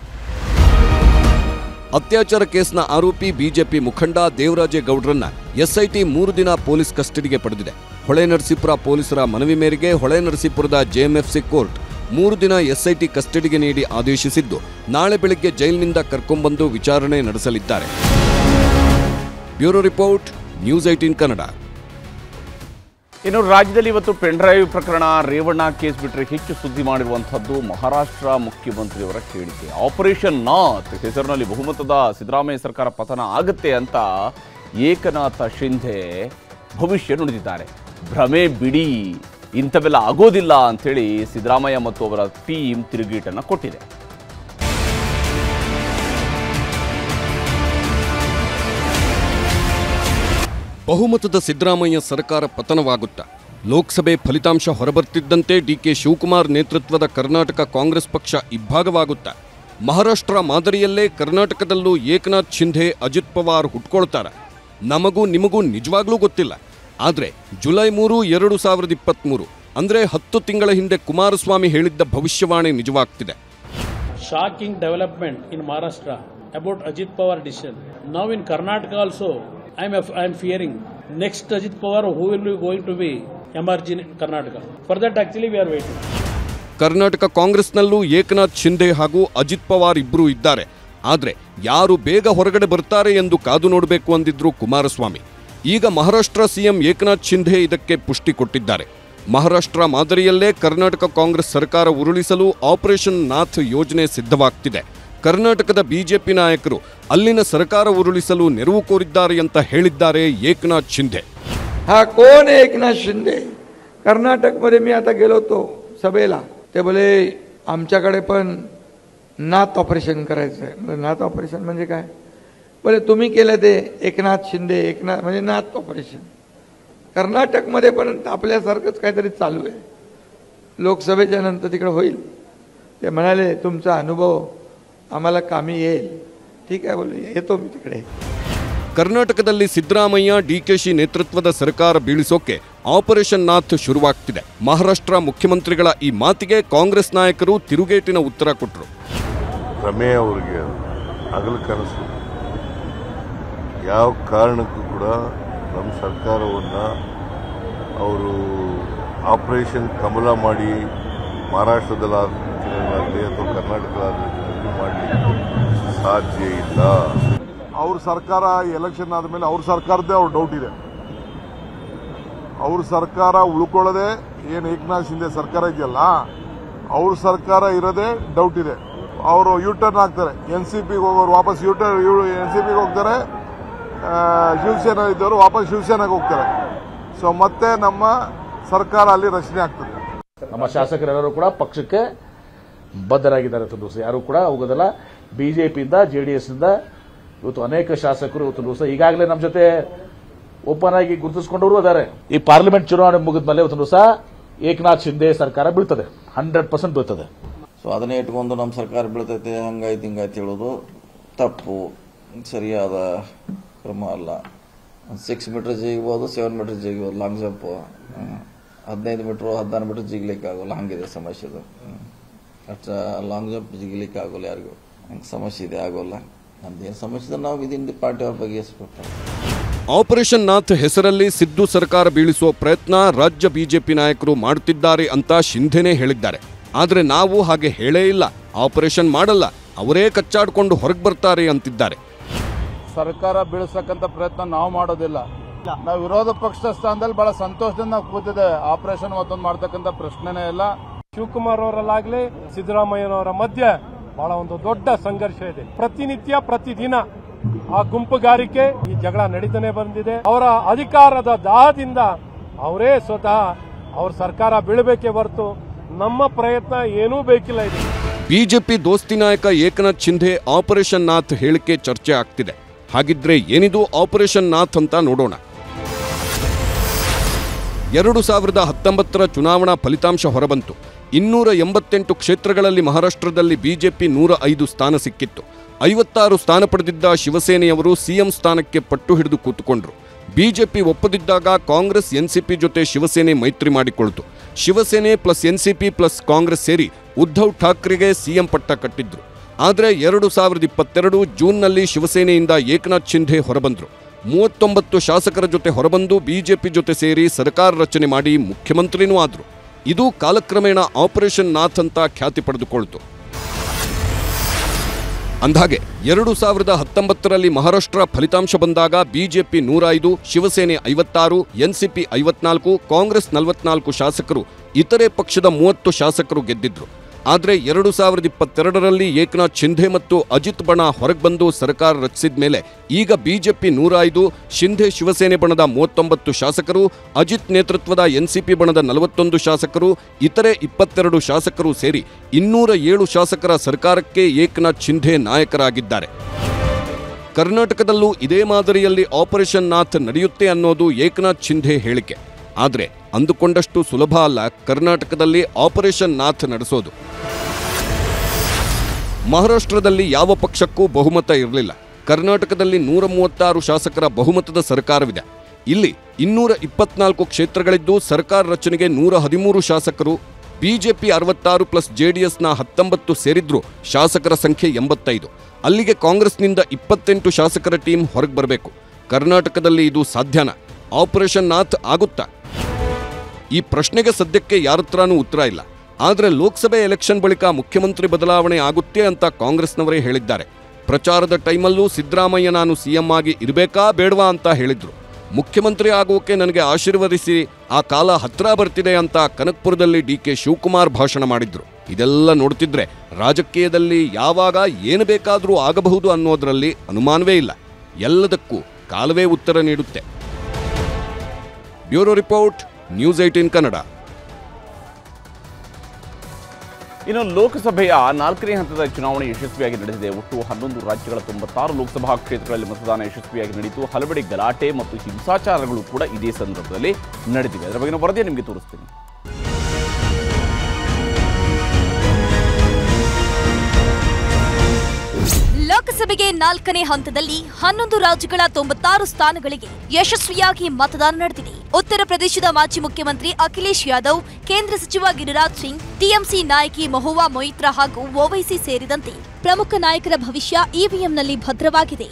Speaker 2: ಅತ್ಯಾಚಾರ ಕೇಸ್ನ ಆರೋಪಿ ಬಿಜೆಪಿ ಮುಖಂಡ ದೇವರಾಜೇಗೌಡರನ್ನ ಎಸ್ಐಟಿ ಮೂರು ದಿನ ಪೊಲೀಸ್ ಕಸ್ಟಡಿಗೆ ಪಡೆದಿದೆ. ಹೊಳೆನರಸೀಪುರ ಪೊಲೀಸರ ಮನವಿ ಮೇರೆಗೆ ಹೊಳೆನರಸೀಪುರದ ಜೆಎಂಎಫ್ಸಿ ಕೋರ್ಟ್ ಮೂರು ದಿನ ಎಸ್ಐಟಿ ಕಸ್ಟಡಿಗೆ ನೀಡಿ ಆದೇಶಿಸಿದ್ದು, ನಾಳೆ ಬೆಳಗ್ಗೆ ಜೈಲಿನಿಂದ ಕರ್ಕೊಂಡ್ಬಂದು ವಿಚಾರಣೆ ನಡೆಸಲಿದ್ದಾರೆ. Bureau report, news eighteen Kannada.
Speaker 1: ಇನ್ನು ರಾಜ್ಯದಲ್ಲಿ ಇವತ್ತು ಪೆನ್ ಡ್ರೈವ್ ಪ್ರಕರಣ, ರೇವಣ್ಣ ಕೇಸ್ ಬಿಟ್ಟರೆ ಹೆಚ್ಚು ಸುದ್ದಿ ಮಾಡಿರುವಂಥದ್ದು ಮಹಾರಾಷ್ಟ್ರ ಮುಖ್ಯಮಂತ್ರಿಯವರ ಹೇಳಿಕೆ. ಆಪರೇಷನ್ ನಾಥ್ ಹೆಸರಿನಲ್ಲಿ ಬಹುಮತದ ಸಿದ್ದರಾಮಯ್ಯ ಸರ್ಕಾರ ಪತನ ಆಗುತ್ತೆ ಅಂತ ಏಕನಾಥ ಶಿಂಧೆ ಭವಿಷ್ಯ ನುಡಿದಿದ್ದಾರೆ. ಭ್ರಮೆ ಬಿಡಿ, ಇಂಥವೆಲ್ಲ ಆಗೋದಿಲ್ಲ ಅಂಥೇಳಿ ಸಿದ್ದರಾಮಯ್ಯ ಮತ್ತು ಅವರ ಟೀಮ್ ತಿರುಗೇಟನ್ನು ಕೊಟ್ಟಿದೆ.
Speaker 2: ಬಹುಮತದ ಸಿದ್ದರಾಮಯ್ಯ ಸರ್ಕಾರ ಪತನವಾಗುತ್ತಾ ಲೋಕಸಭೆ ಫಲಿತಾಂಶ ಹೊರಬರ್ತಿದ್ದಂತೆ ಡಿಕೆ ಶಿವಕುಮಾರ್ ನೇತೃತ್ವದ ಕರ್ನಾಟಕ ಕಾಂಗ್ರೆಸ್ ಪಕ್ಷ ಇಬ್ಬಾಗವಾಗುತ್ತಾ ಮಹಾರಾಷ್ಟ್ರ ಮಾದರಿಯಲ್ಲೇ ಕರ್ನಾಟಕದಲ್ಲೂ ಏಕನಾಥ್ ಶಿಂಧೆ, ಅಜಿತ್ ಪವಾರ್ ಹುಟ್ಕೊಳ್ತಾರ? ನಮಗೂ ನಿಮಗೂ ನಿಜವಾಗ್ಲೂ ಗೊತ್ತಿಲ್ಲ. ಆದರೆ ಜುಲೈ ಮೂರು ಎರಡು ಸಾವಿರದ ಇಪ್ಪತ್ತ್ಮೂರು ಅಂದ್ರೆ ಹತ್ತು ತಿಂಗಳ ಹಿಂದೆ ಕುಮಾರಸ್ವಾಮಿ ಹೇಳಿದ್ದ ಭವಿಷ್ಯವಾಣಿ ನಿಜವಾಗ್ತಿದೆ.
Speaker 6: Shocking development in Maharashtra about Ajit Pawar decision. Now in Karnataka also I am I am fearing next Ajit Pawar who will be going to be emerge in Karnataka. For that, actually, we are waiting.
Speaker 2: Karnataka ಕಾಂಗ್ರೆಸ್ನಲ್ಲೂ ಏಕನಾಥ್ ಶಿಂದೆ ಹಾಗೂ ಅಜಿತ್ ಪವಾರ್ ಇಬ್ಬರೂ ಇದ್ದಾರೆ. ಆದರೆ ಯಾರು ಬೇಗ ಹೊರಗಡೆ ಬರ್ತಾರೆ ಎಂದು ಕಾದು ನೋಡಬೇಕು ಅಂದಿದ್ರು ಕುಮಾರಸ್ವಾಮಿ. ಈಗ ಮಹಾರಾಷ್ಟ್ರ ಸಿಎಂ ಏಕನಾಥ್ ಶಿಂದೆ ಇದಕ್ಕೆ ಪುಷ್ಟಿ ಕೊಟ್ಟಿದ್ದಾರೆ. ಮಹಾರಾಷ್ಟ್ರ ಮಾದರಿಯಲ್ಲೇ ಕರ್ನಾಟಕ ಕಾಂಗ್ರೆಸ್ ಸರ್ಕಾರ ಉರುಳಿಸಲು ಆಪರೇಷನ್ ನಾಥ್ ಯೋಜನೆ ಸಿದ್ಧವಾಗ್ತಿದೆ. ಕರ್ನಾಟಕದ ಬಿಜೆಪಿ ನಾಯಕರು ಅಲ್ಲಿನ ಸರ್ಕಾರ ಉರುಳಿಸಲು ನೆರವು ಕೋರಿದ್ದಾರೆ ಅಂತ ಹೇಳಿದ್ದಾರೆ ಏಕನಾಥ್ ಶಿಂದೆ.
Speaker 7: हा कोण आहे एकनाथ शिंदे? कर्नाटकमध्ये मी आता गेलो होतो सभेला, ते बोले आमच्याकडे पण नाथ ऑपरेशन करायचं आहे. नाथ ऑपरेशन म्हणजे काय? बोले तुम्ही केलं ते एकनाथ शिंदे एकनाथ म्हणजे नाथ ऑपरेशन. कर्नाटकमध्ये पण आपल्यासारखंच काहीतरी चालू आहे. लोकसभेच्या नंतर तिकडे होईल. ते म्हणाले तुमचा अनुभव आम्हाला कामी येईल. ठीक आहे बोले, येतो मी तिकडे.
Speaker 2: ಕರ್ನಾಟಕದಲ್ಲಿ ಸಿದ್ದರಾಮಯ್ಯ ಡಿಕೆಶಿ ನೇತೃತ್ವದ ಸರ್ಕಾರ ಬೀಳಿಸೋಕೆ ಆಪರೇಷನ್ ನಾಥ್ ಶುರುವಾಗ್ತಿದೆ. ಮಹಾರಾಷ್ಟ್ರ ಮುಖ್ಯಮಂತ್ರಿಗಳ ಈ ಮಾತಿಗೆ ಕಾಂಗ್ರೆಸ್ ನಾಯಕರು ತಿರುಗೇಟಿನ ಉತ್ತರ ಕೊಟ್ಟರು.
Speaker 8: ರಮೇ ಅವರಿಗೆ ಹಗಲು ಕನಸು, ಯಾವ ಕಾರಣಕ್ಕೂ ಕೂಡ ನಮ್ಮ ಸರ್ಕಾರವನ್ನು ಅವರು ಆಪರೇಷನ್ ಕಮಲ ಮಾಡಿ ಮಹಾರಾಷ್ಟ್ರದಲ್ಲಾಗಲಿ ಅಥವಾ ಕರ್ನಾಟಕದಲ್ಲಿ ಮಾಡಲಿಕ್ಕೆ ಸಾಧ್ಯ ಇಲ್ಲ. ಅವ್ರ ಸರ್ಕಾರ ಎಲೆಕ್ಷನ್ ಆದಮೇಲೆ ಅವ್ರ ಸರ್ಕಾರದ್ದೇ ಅವ್ರ ಡೌಟ್ ಇದೆ. ಅವ್ರ ಸರ್ಕಾರ ಉಳ್ಕೊಳ್ಳೋದೇ ಏನು ಏಕನಾಥ್ ಶಿಂದೆ ಸರ್ಕಾರ ಇದೆಯಲ್ಲ, ಅವ್ರ ಸರ್ಕಾರ ಇರೋದೇ ಡೌಟ್ ಇದೆ. ಅವರು ಯೂ ಟರ್ನ್ ಆಗ್ತಾರೆ. ಎನ್ ಸಿ ಪಿಗೆ ಹೋಗೋರು ವಾಪಸ್ ಯೂ ಟರ್ನ್ ಎನ್ ಸಿ ಪಿಗೆ ಹೋಗ್ತಾರೆ, ಶಿವಸೇನಾ ಇದ್ದವರು ವಾಪಸ್ ಶಿವಸೇನಾಗೆ ಹೋಗ್ತಾರೆ. ಸೊ ಮತ್ತೆ ನಮ್ಮ ಸರ್ಕಾರ ಅಲ್ಲಿ ರಚನೆ ಆಗ್ತದೆ.
Speaker 9: ನಮ್ಮ ಶಾಸಕರೆಲ್ಲರೂ ಕೂಡ ಪಕ್ಷಕ್ಕೆ ಬದ್ಧರಾಗಿದ್ದಾರೆ. ಇವತ್ತು ಯಾರು ಕೂಡ ಹೋಗೋದಲ್ಲ. ಬಿಜೆಪಿಯಿಂದ ಜೆಡಿಎಸ್ ಇಂದ ಇವತ್ತು ಅನೇಕ ಶಾಸಕರು ಇವತ್ತು ದಿವಸ ಈಗಾಗಲೇ ನಮ್ಮ ಜೊತೆ ಓಪನ್ ಆಗಿ ಗುರುತಿಸಿಕೊಂಡವರು ಇದ್ದಾರೆ. ಈ ಪಾರ್ಲಿಮೆಂಟ್ ಚುನಾವಣೆ ಮುಗಿದ ಮೇಲೆ ಇವತ್ತು ದಿವಸ ಏಕನಾಥ್ ಶಿಂದೆ ಸರ್ಕಾರ ಬೀಳ್ತದೆ, ಹಂಡ್ರೆಡ್ ಪರ್ಸೆಂಟ್ ಬೀಳ್ತದೆ.
Speaker 10: ಸೊ ಅದನ್ನೇ ಇಟ್ಕೊಂಡು ನಮ್ಮ ಸರ್ಕಾರ ಬೀಳ್ತೈತೆ ಹಂಗಾಯ್ತು ಹಿಂಗಾಯ್ತು ಹೇಳೋದು ತಪ್ಪು, ಸರಿಯಾದ ಕ್ರಮ ಅಲ್ಲ. ಸಿಕ್ಸ್ ಮೀಟರ್ ಜಿಗಿಬೋದು, ಸೆವೆನ್ ಮೀಟರ್ ಜಿಗಿಬೋದು, ಲಾಂಗ್ ಜಂಪ್ ಹದಿನೈದು ಮೀಟರ್ ಹದಿನಾರು ಮೀಟರ್ ಜಿಗ್ಲಿಕ್ಕೆ ಆಗೋಲ್ಲ, ಹಂಗಿದೆ ಸಮಸ್ಯೆದು. ಅಷ್ಟ ಲಾಂಗ್ ಜಂಪ್ ಜಿಗ್ಲಿಕ್ಕೆ ಆಗೋಲ್ಲ, ಯಾರಿಗೂ ಹಂಗೆ ಸಮಸ್ಯೆ ಇದೆ, ಆಗೋಲ್ಲ. ನಮ್ದೇನು ಸಮಸ್ಯೆ ನಾವು ಇದರಿಂದ ಪಾರ್ಟಿ ಅವ್ರ ಬಗೆಹರಿಸ್ಬೇಕು.
Speaker 2: ಆಪರೇಷನ್ ನಾಥ್ ಹೆಸರಲ್ಲಿ ಸಿದ್ದು ಸರ್ಕಾರ ಬೀಳಿಸುವ ಪ್ರಯತ್ನ ರಾಜ್ಯ ಬಿಜೆಪಿ ನಾಯಕರು ಮಾಡುತ್ತಿದ್ದಾರೆ ಅಂತ ಶಿಂಧೆನೇ ಹೇಳಿದ್ದಾರೆ. ಆದರೆ ನಾವು ಹಾಗೆ ಹೇಳೇ ಇಲ್ಲ, ಆಪರೇಷನ್ ಮಾಡಲ್ಲ, ಅವರೇ ಕಚ್ಚಾಡ್ಕೊಂಡು ಹೊರಗೆ ಬರ್ತಾರೆ ಅಂತಿದ್ದಾರೆ.
Speaker 11: ಸರ್ಕಾರ ಬೀಳಿಸತಕ್ಕಂಥ ಪ್ರಯತ್ನ ನಾವು ಮಾಡೋದಿಲ್ಲ. ನಾವು ವಿರೋಧ ಪಕ್ಷದ ಸ್ಥಾನದಲ್ಲಿ ಬಹಳ ಸಂತೋಷದಿಂದ ನಾವು ಕೂತಿದೆ. ಆಪರೇಷನ್ ಮತ್ತೊಂದು ಮಾಡ್ತಕ್ಕಂಥ ಪ್ರಶ್ನೆನೇ ಇಲ್ಲ.
Speaker 3: ಶಿವಕುಮಾರ್ ಅವರಲ್ಲಾಗ್ಲಿ ಸಿದ್ದರಾಮಯ್ಯನವರ ಮಧ್ಯೆ ಬಹಳ ಒಂದು ದೊಡ್ಡ ಸಂಘರ್ಷ ಇದೆ. ಪ್ರತಿನಿತ್ಯ ಪ್ರತಿದಿನ ಆ ಗುಂಪುಗಾರಿಕೆ, ಈ ಜಗಳ ನಡೀತಾನೆ ಬಂದಿದೆ. ಅವರ ಅಧಿಕಾರದ ದಾಹದಿಂದ ಅವರೇ ಸ್ವತಃ ಅವ್ರ ಸರ್ಕಾರ ಬೀಳಬೇಕೇ ಹೊರತು ನಮ್ಮ ಪ್ರಯತ್ನ ಏನೂ ಬೇಕಿಲ್ಲ. ಇದೆ
Speaker 2: ಬಿಜೆಪಿ ದೋಸ್ತಿ ನಾಯಕ ಏಕನಾಥ್ ಶಿಂಧೆ ಆಪರೇಷನ್ ನಾಥ್ ಹೇಳಿಕೆ ಚರ್ಚೆ ಆಗ್ತಿದೆ. ಹಾಗಿದ್ರೆ ಏನಿದು ಆಪರೇಷನ್ ನಾಥ್ ಅಂತ ನೋಡೋಣ. ಎರಡು ಸಾವಿರದ ಹತ್ತೊಂಬತ್ತರ ಚುನಾವಣಾ ಫಲಿತಾಂಶ ಹೊರಬಂತು. ಇನ್ನೂರ ಎಂಬತ್ತೆಂಟು ಕ್ಷೇತ್ರಗಳಲ್ಲಿ ಮಹಾರಾಷ್ಟ್ರದಲ್ಲಿ ಬಿಜೆಪಿ ನೂರ ಐದು ಸ್ಥಾನ ಸಿಕ್ಕಿತ್ತು. ಐವತ್ತಾರು ಸ್ಥಾನ ಪಡೆದಿದ್ದ ಶಿವಸೇನೆಯವರು ಸಿಎಂ ಸ್ಥಾನಕ್ಕೆ ಪಟ್ಟು ಹಿಡಿದು ಕೂತುಕೊಂಡ್ರು. ಬಿಜೆಪಿ ಒಪ್ಪದಿದ್ದಾಗ ಕಾಂಗ್ರೆಸ್ ಎನ್ಸಿಪಿ ಜೊತೆ ಶಿವಸೇನೆ ಮೈತ್ರಿ ಮಾಡಿಕೊಳ್ತು. Shiv Sena plus NCP plus Congress ಸೇರಿ ಉದ್ಧವ್ ಠಾಕ್ರೆಗೆ ಸಿಎಂ ಪಟ್ಟ ಕಟ್ಟಿದ್ರು. ಆದರೆ ಎರಡು ಸಾವಿರದ ಇಪ್ಪತ್ತೆರಡು ಜೂನ್ನಲ್ಲಿ ಶಿವಸೇನೆಯಿಂದ ಏಕನಾಥ್ ಶಿಂಧೆ ಹೊರಬಂದ್ರು. ಮೂವತ್ತೊಂಬತ್ತು ಶಾಸಕರ ಜೊತೆ ಹೊರಬಂದು ಬಿಜೆಪಿ ಜೊತೆ ಸೇರಿ ಸರ್ಕಾರ ರಚನೆ ಮಾಡಿ ಮುಖ್ಯಮಂತ್ರಿನೂ ಆದ್ರು. ಇದು ಕಾಲಕ್ರಮೇಣ ಆಪರೇಷನ್ ನಾಥ್ ಅಂತ ಖ್ಯಾತಿ ಪಡೆದುಕೊಳ್ತು. ಅಂದ್ಹಾಗೆ ಎರಡು ಸಾವಿರದ ಹತ್ತೊಂಬತ್ತರಲ್ಲಿ ಮಹಾರಾಷ್ಟ್ರ ಫಲಿತಾಂಶ ಬಂದಾಗ ಬಿಜೆಪಿ ನೂರ ಐದು, ಶಿವಸೇನೆ ಐವತ್ತಾರು, ಎನ್ಸಿಪಿ ಐವತ್ನಾಲ್ಕು, ಕಾಂಗ್ರೆಸ್ ನಲವತ್ನಾಲ್ಕು ಶಾಸಕರು, ಇತರೆ ಪಕ್ಷದ ಮೂವತ್ತು ಶಾಸಕರು ಗೆದ್ದಿದ್ರು. ಆದರೆ ಎರಡು ಸಾವಿರದ ಇಪ್ಪತ್ತೆರಡರಲ್ಲಿ ಏಕನಾಥ್ ಶಿಂಧೆ ಮತ್ತು ಅಜಿತ್ ಬಣ ಹೊರಗೆ ಬಂದು ಸರ್ಕಾರ ರಚಿಸಿದ ಮೇಲೆ ಈಗ ಬಿಜೆಪಿ ನೂರ ಐದು, ಶಿಂಧೆ ಶಿವಸೇನೆ ಬಣದ ಮೂವತ್ತೊಂಬತ್ತು ಶಾಸಕರು, ಅಜಿತ್ ನೇತೃತ್ವದ ಎನ್ಸಿಪಿ ಬಣದ ನಲವತ್ತೊಂದು ಶಾಸಕರು, ಇತರೆ ಇಪ್ಪತ್ತೆರಡು ಶಾಸಕರು ಸೇರಿ ಇನ್ನೂರ ಏಳು ಶಾಸಕರ ಸರ್ಕಾರಕ್ಕೆ ಏಕನಾಥ್ ಶಿಂಧೆ ನಾಯಕರಾಗಿದ್ದಾರೆ. ಕರ್ನಾಟಕದಲ್ಲೂ ಇದೇ ಮಾದರಿಯಲ್ಲಿ ಆಪರೇಷನ್ ನಾಥ್ ನಡೆಯುತ್ತೆ ಅನ್ನೋದು ಏಕನಾಥ್ ಶಿಂಧೆ ಹೇಳಿಕೆ. ಆದರೆ ಅಂದುಕೊಂಡಷ್ಟು ಸುಲಭ ಅಲ್ಲ ಕರ್ನಾಟಕದಲ್ಲಿ ಆಪರೇಷನ್ ನಾಥ್ ನಡೆಸೋದು. ಮಹಾರಾಷ್ಟ್ರದಲ್ಲಿ ಯಾವ ಪಕ್ಷಕ್ಕೂ ಬಹುಮತ ಇರಲಿಲ್ಲ. ಕರ್ನಾಟಕದಲ್ಲಿ ನೂರ ಮೂವತ್ತಾರು ಶಾಸಕರ ಬಹುಮತದ ಸರ್ಕಾರವಿದೆ. ಇಲ್ಲಿ ಇನ್ನೂರ ಇಪ್ಪತ್ನಾಲ್ಕು ಕ್ಷೇತ್ರಗಳಿದ್ದು ಸರ್ಕಾರ ರಚನೆಗೆ ನೂರ ಹದಿಮೂರು ಶಾಸಕರು, ಬಿಜೆಪಿ ಅರವತ್ತಾರು ಪ್ಲಸ್ ಜೆಡಿಎಸ್ನ ಹತ್ತೊಂಬತ್ತು ಸೇರಿದ್ರು ಶಾಸಕರ ಸಂಖ್ಯೆ ಎಂಬತ್ತೈದು. ಅಲ್ಲಿಗೆ ಕಾಂಗ್ರೆಸ್ನಿಂದ ಇಪ್ಪತ್ತೆಂಟು ಶಾಸಕರ ಟೀಮ್ ಹೊರಗೆ ಬರಬೇಕು. ಕರ್ನಾಟಕದಲ್ಲಿ ಇದು ಸಾಧ್ಯನಾ? ಆಪರೇಷನ್ ನಾಥ್ ಆಗುತ್ತಾ? ಈ ಪ್ರಶ್ನೆಗೆ ಸದ್ಯಕ್ಕೆ ಯಾರತ್ರನೂ ಉತ್ತರ ಇಲ್ಲ. ಆದರೆ ಲೋಕಸಭೆ ಎಲೆಕ್ಷನ್ ಬಳಿಕ ಮುಖ್ಯಮಂತ್ರಿ ಬದಲಾವಣೆ ಆಗುತ್ತೆ ಅಂತ ಕಾಂಗ್ರೆಸ್ನವರೇ ಹೇಳಿದ್ದಾರೆ. ಪ್ರಚಾರದ ಟೈಮಲ್ಲೂ ಸಿದ್ದರಾಮಯ್ಯ ನಾನು ಸಿಎಂ ಆಗಿ ಇರಬೇಕಾ ಬೇಡವಾ ಅಂತ ಹೇಳಿದ್ರು. ಮುಖ್ಯಮಂತ್ರಿ ಆಗೋಕೆ ನನಗೆ ಆಶೀರ್ವದಿಸಿ, ಆ ಕಾಲ ಹತ್ರ ಬರ್ತಿದೆ ಅಂತ ಕನಕಪುರದಲ್ಲಿ ಡಿ ಕೆ ಶಿವಕುಮಾರ್ ಭಾಷಣ ಮಾಡಿದ್ರು. ಇದೆಲ್ಲ ನೋಡ್ತಿದ್ರೆ ರಾಜಕೀಯದಲ್ಲಿ ಯಾವಾಗ ಏನು ಬೇಕಾದರೂ ಆಗಬಹುದು ಅನ್ನೋದರಲ್ಲಿ ಅನುಮಾನವೇ ಇಲ್ಲ. ಎಲ್ಲದಕ್ಕೂ ಕಾಲವೇ ಉತ್ತರ ನೀಡುತ್ತೆ. Bureau report, news eighteen Kannada.
Speaker 1: ಇನ್ನು ಲೋಕಸಭೆಯ ನಾಲ್ಕನೇ ಹಂತದ ಚುನಾವಣೆ ಯಶಸ್ವಿಯಾಗಿ ನಡೆದಿದೆ. ಒಟ್ಟು ಹನ್ನೊಂದು ರಾಜ್ಯಗಳ ತೊಂಬತ್ತಾರು ಲೋಕಸಭಾ ಕ್ಷೇತ್ರಗಳಲ್ಲಿ ಮತದಾನ ಯಶಸ್ವಿಯಾಗಿ ನಡೆಯಿತು. ಹಲವೆಡೆ ಗಲಾಟೆ ಮತ್ತು ಹಿಂಸಾಚಾರಗಳು ಕೂಡ ಇದೇ ಸಂದರ್ಭದಲ್ಲಿ ನಡೆದಿವೆ. ಅದರ ಬಗ್ಗೆ ವರದಿ ನಿಮಗೆ ತೋರಿಸ್ತೀನಿ.
Speaker 4: ಲೋಕಸಭೆಗೆ ನಾಲ್ಕನೇ ಹಂತದಲ್ಲಿ ಹನ್ನೊಂದು ರಾಜ್ಯಗಳ ತೊಂಬತ್ತಾರು ಸ್ಥಾನಗಳಿಗೆ ಯಶಸ್ವಿಯಾಗಿ ಮತದಾನ ನಡೆದಿದೆ. ಉತ್ತರ ಪ್ರದೇಶದ ಮಾಜಿ ಮುಖ್ಯಮಂತ್ರಿ ಅಖಿಲೇಶ್ ಯಾದವ್, ಕೇಂದ್ರ ಸಚಿವ ಗಿರಿರಾಜ್ ಸಿಂಗ್, ಟಿಎಂಸಿ ನಾಯಕಿ ಮಹುವಾ ಮೊಯಿತ್ರಾ ಹಾಗೂ ಓವೈಸಿ ಸೇರಿದಂತೆ ಪ್ರಮುಖ ನಾಯಕರ ಭವಿಷ್ಯ ಇವಿಎಂನಲ್ಲಿ ಭದ್ರವಾಗಿದೆ.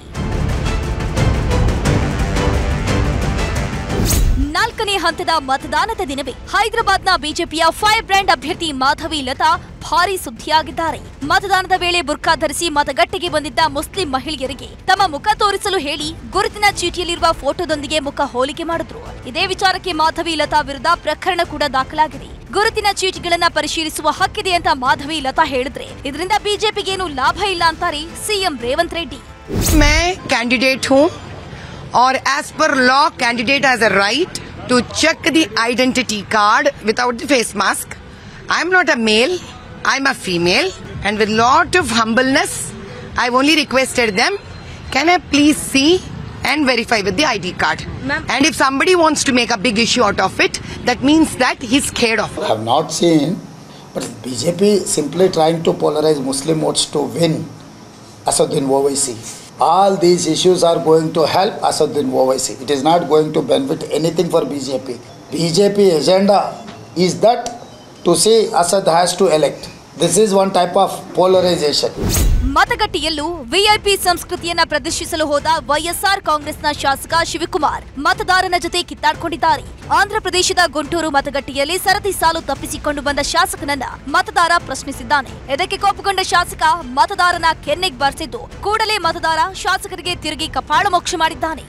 Speaker 4: ನಾಲ್ಕನೇ ಹಂತದ ಮತದಾನದ ದಿನವೇ ಹೈದರಾಬಾದ್ನ ಬಿಜೆಪಿಯ ಫೈರ್ ಬ್ರ್ಯಾಂಡ್ ಅಭ್ಯರ್ಥಿ ಮಾಧವಿ ಲತಾ ಭಾರೀ ಸುದ್ದಿಯಾಗಿದ್ದಾರೆ. ಮತದಾನದ ವೇಳೆ ಬುರ್ಖಾ ಧರಿಸಿ ಮತಗಟ್ಟೆಗೆ ಬಂದಿದ್ದ ಮುಸ್ಲಿಂ ಮಹಿಳೆಯರಿಗೆ ತಮ್ಮ ಮುಖ ತೋರಿಸಲು ಹೇಳಿ ಗುರುತಿನ ಚೀಟಿಯಲ್ಲಿರುವ ಫೋಟೋದೊಂದಿಗೆ ಮುಖ ಹೋಲಿಕೆ ಮಾಡಿದ್ರು. ಇದೇ ವಿಚಾರಕ್ಕೆ ಮಾಧವಿ ಲತಾ ವಿರುದ್ಧ ಪ್ರಕರಣ ಕೂಡ ದಾಖಲಾಗಿದೆ. ಗುರುತಿನ ಚೀಟಿಗಳನ್ನ ಪರಿಶೀಲಿಸುವ ಹಕ್ಕಿದೆ ಅಂತ ಮಾಧವಿ ಲತಾ ಹೇಳಿದ್ರೆ ಇದರಿಂದ ಬಿಜೆಪಿಗೇನು ಲಾಭ ಇಲ್ಲ ಅಂತಾರೆ ಸಿಎಂ ರೇವಂತ್ ರೆಡ್ಡಿ.
Speaker 12: मैं कैंडिडेट हूं और as per law candidate has a right to check the identity card without the face mask. I am not a male, I am a female, and with lot of humbleness, I only requested them, can I please see and verify with the I D card? And if somebody wants to make a big issue out of it, that means that he's scared of it.
Speaker 13: I have not seen, but B J P simply trying to polarize Muslim votes to win Asaduddin Owaisi. All these issues are going to help Asaduddin Owaisi. It is not going to benefit anything for B J P. B J P agenda is that to see Assad has to elect. This is one type of polarization.
Speaker 4: ಮತಗಟ್ಟೆಯಲ್ಲೂ VIP ಸಂಸ್ಕೃತಿಯನ್ನ ಪ್ರದರ್ಶಿಸಲು ಹೋದ YSR ಕಾಂಗ್ರೆಸ್ನ ಶಾಸಕ ಶಿವಕುಮಾರ್ ಮತದಾರನ ಜೊತೆ ಕಿತ್ತಾಡಿಕೊಂಡಿದ್ದಾರೆ. ಆಂಧ್ರಪ್ರದೇಶದ ಗುಂಟೂರು ಮತಗಟ್ಟೆಯಲ್ಲಿ ಸರತಿ ಸಾಲು ತಪ್ಪಿಸಿಕೊಂಡು ಬಂದ ಶಾಸಕನನ್ನ ಮತದಾರ ಪ್ರಶ್ನಿಸಿದ್ದಾನೆ. ಇದಕ್ಕೆ ಕೋಪಗೊಂಡ ಶಾಸಕ ಮತದಾರನ ಕೆನ್ನೆಗೆ ಬಾರಿಸಿದ್ದು ಕೂಡಲೇ ಮತದಾರ ಶಾಸಕರಿಗೆ ತಿರುಗಿ ಕಪಾಳ ಮೋಕ್ಷ ಮಾಡಿದ್ದಾನೆ.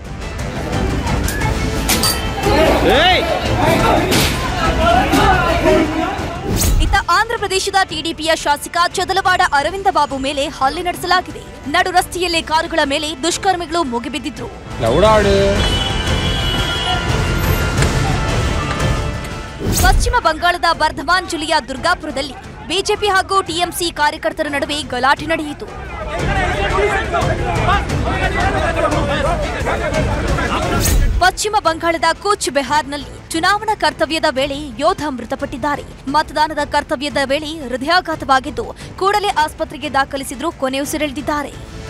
Speaker 4: ಇತ್ತ ಆಂಧ್ರಪ್ರದೇಶದ ಟಿಡಿಪಿಯ ಶಾಸಕ ಚದಲವಾಡ ಅರವಿಂದ ಬಾಬು ಮೇಲೆ ಹಲ್ಲೆ ನಡೆಸಲಾಗಿದೆ. ನಡು ರಸ್ತೆಯಲ್ಲೇ ಕಾರುಗಳ ಮೇಲೆ ದುಷ್ಕರ್ಮಿಗಳು ಮುಗಿಬಿದ್ದಿದ್ರು. ಪಶ್ಚಿಮ ಬಂಗಾಳದ ಬರ್ಧಮಾನ್ ಜಿಲ್ಲೆಯ ದುರ್ಗಾಪುರದಲ್ಲಿ ಬಿಜೆಪಿ ಹಾಗೂ ಟಿಎಂಸಿ ಕಾರ್ಯಕರ್ತರ ನಡುವೆ ಗಲಾಟೆ ನಡೆಯಿತು. ಪಶ್ಚಿಮ ಬಂಗಾಳದ ಕೂಚ್ ಬೆಹಾರ್ನಲ್ಲಿ ಚುನಾವಣಾ ಕರ್ತವ್ಯದ ವೇಳೆ ಯೋಧ ಮೃತಪಟ್ಟಿದ್ದಾರೆ. ಮತದಾನದ ಕರ್ತವ್ಯದ ವೇಳೆ ಹೃದಯಾಘಾತವಾಗಿದ್ದು ಕೂಡಲೇ ಆಸ್ಪತ್ರೆಗೆ ದಾಖಲಿಸಿದ್ರು, ಕೊನೆಯುಸಿರೆಳೆದಿದ್ದಾರೆ.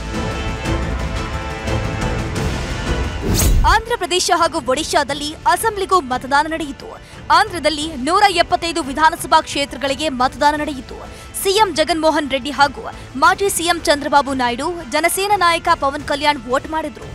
Speaker 4: ಆಂಧ್ರಪ್ರದೇಶ ಹಾಗೂ ಒಡಿಶಾದಲ್ಲಿ ಅಸೆಂಬ್ಲಿಗೂ ಮತದಾನ ನಡೆಯಿತು. ಆಂಧ್ರದಲ್ಲಿ ನೂರ ಎಪ್ಪತ್ತೈದು ವಿಧಾನಸಭಾ ಕ್ಷೇತ್ರಗಳಿಗೆ ಮತದಾನ ನಡೆಯಿತು. ಸಿಎಂ ಜಗನ್ಮೋಹನ್ ರೆಡ್ಡಿ ಹಾಗೂ ಮಾಜಿ ಸಿಎಂ ಚಂದ್ರಬಾಬು ನಾಯ್ಡು, ಜನಸೇನಾ ನಾಯಕ ಪವನ್ ಕಲ್ಯಾಣ್ ವೋಟ್ ಮಾಡಿದ್ರು.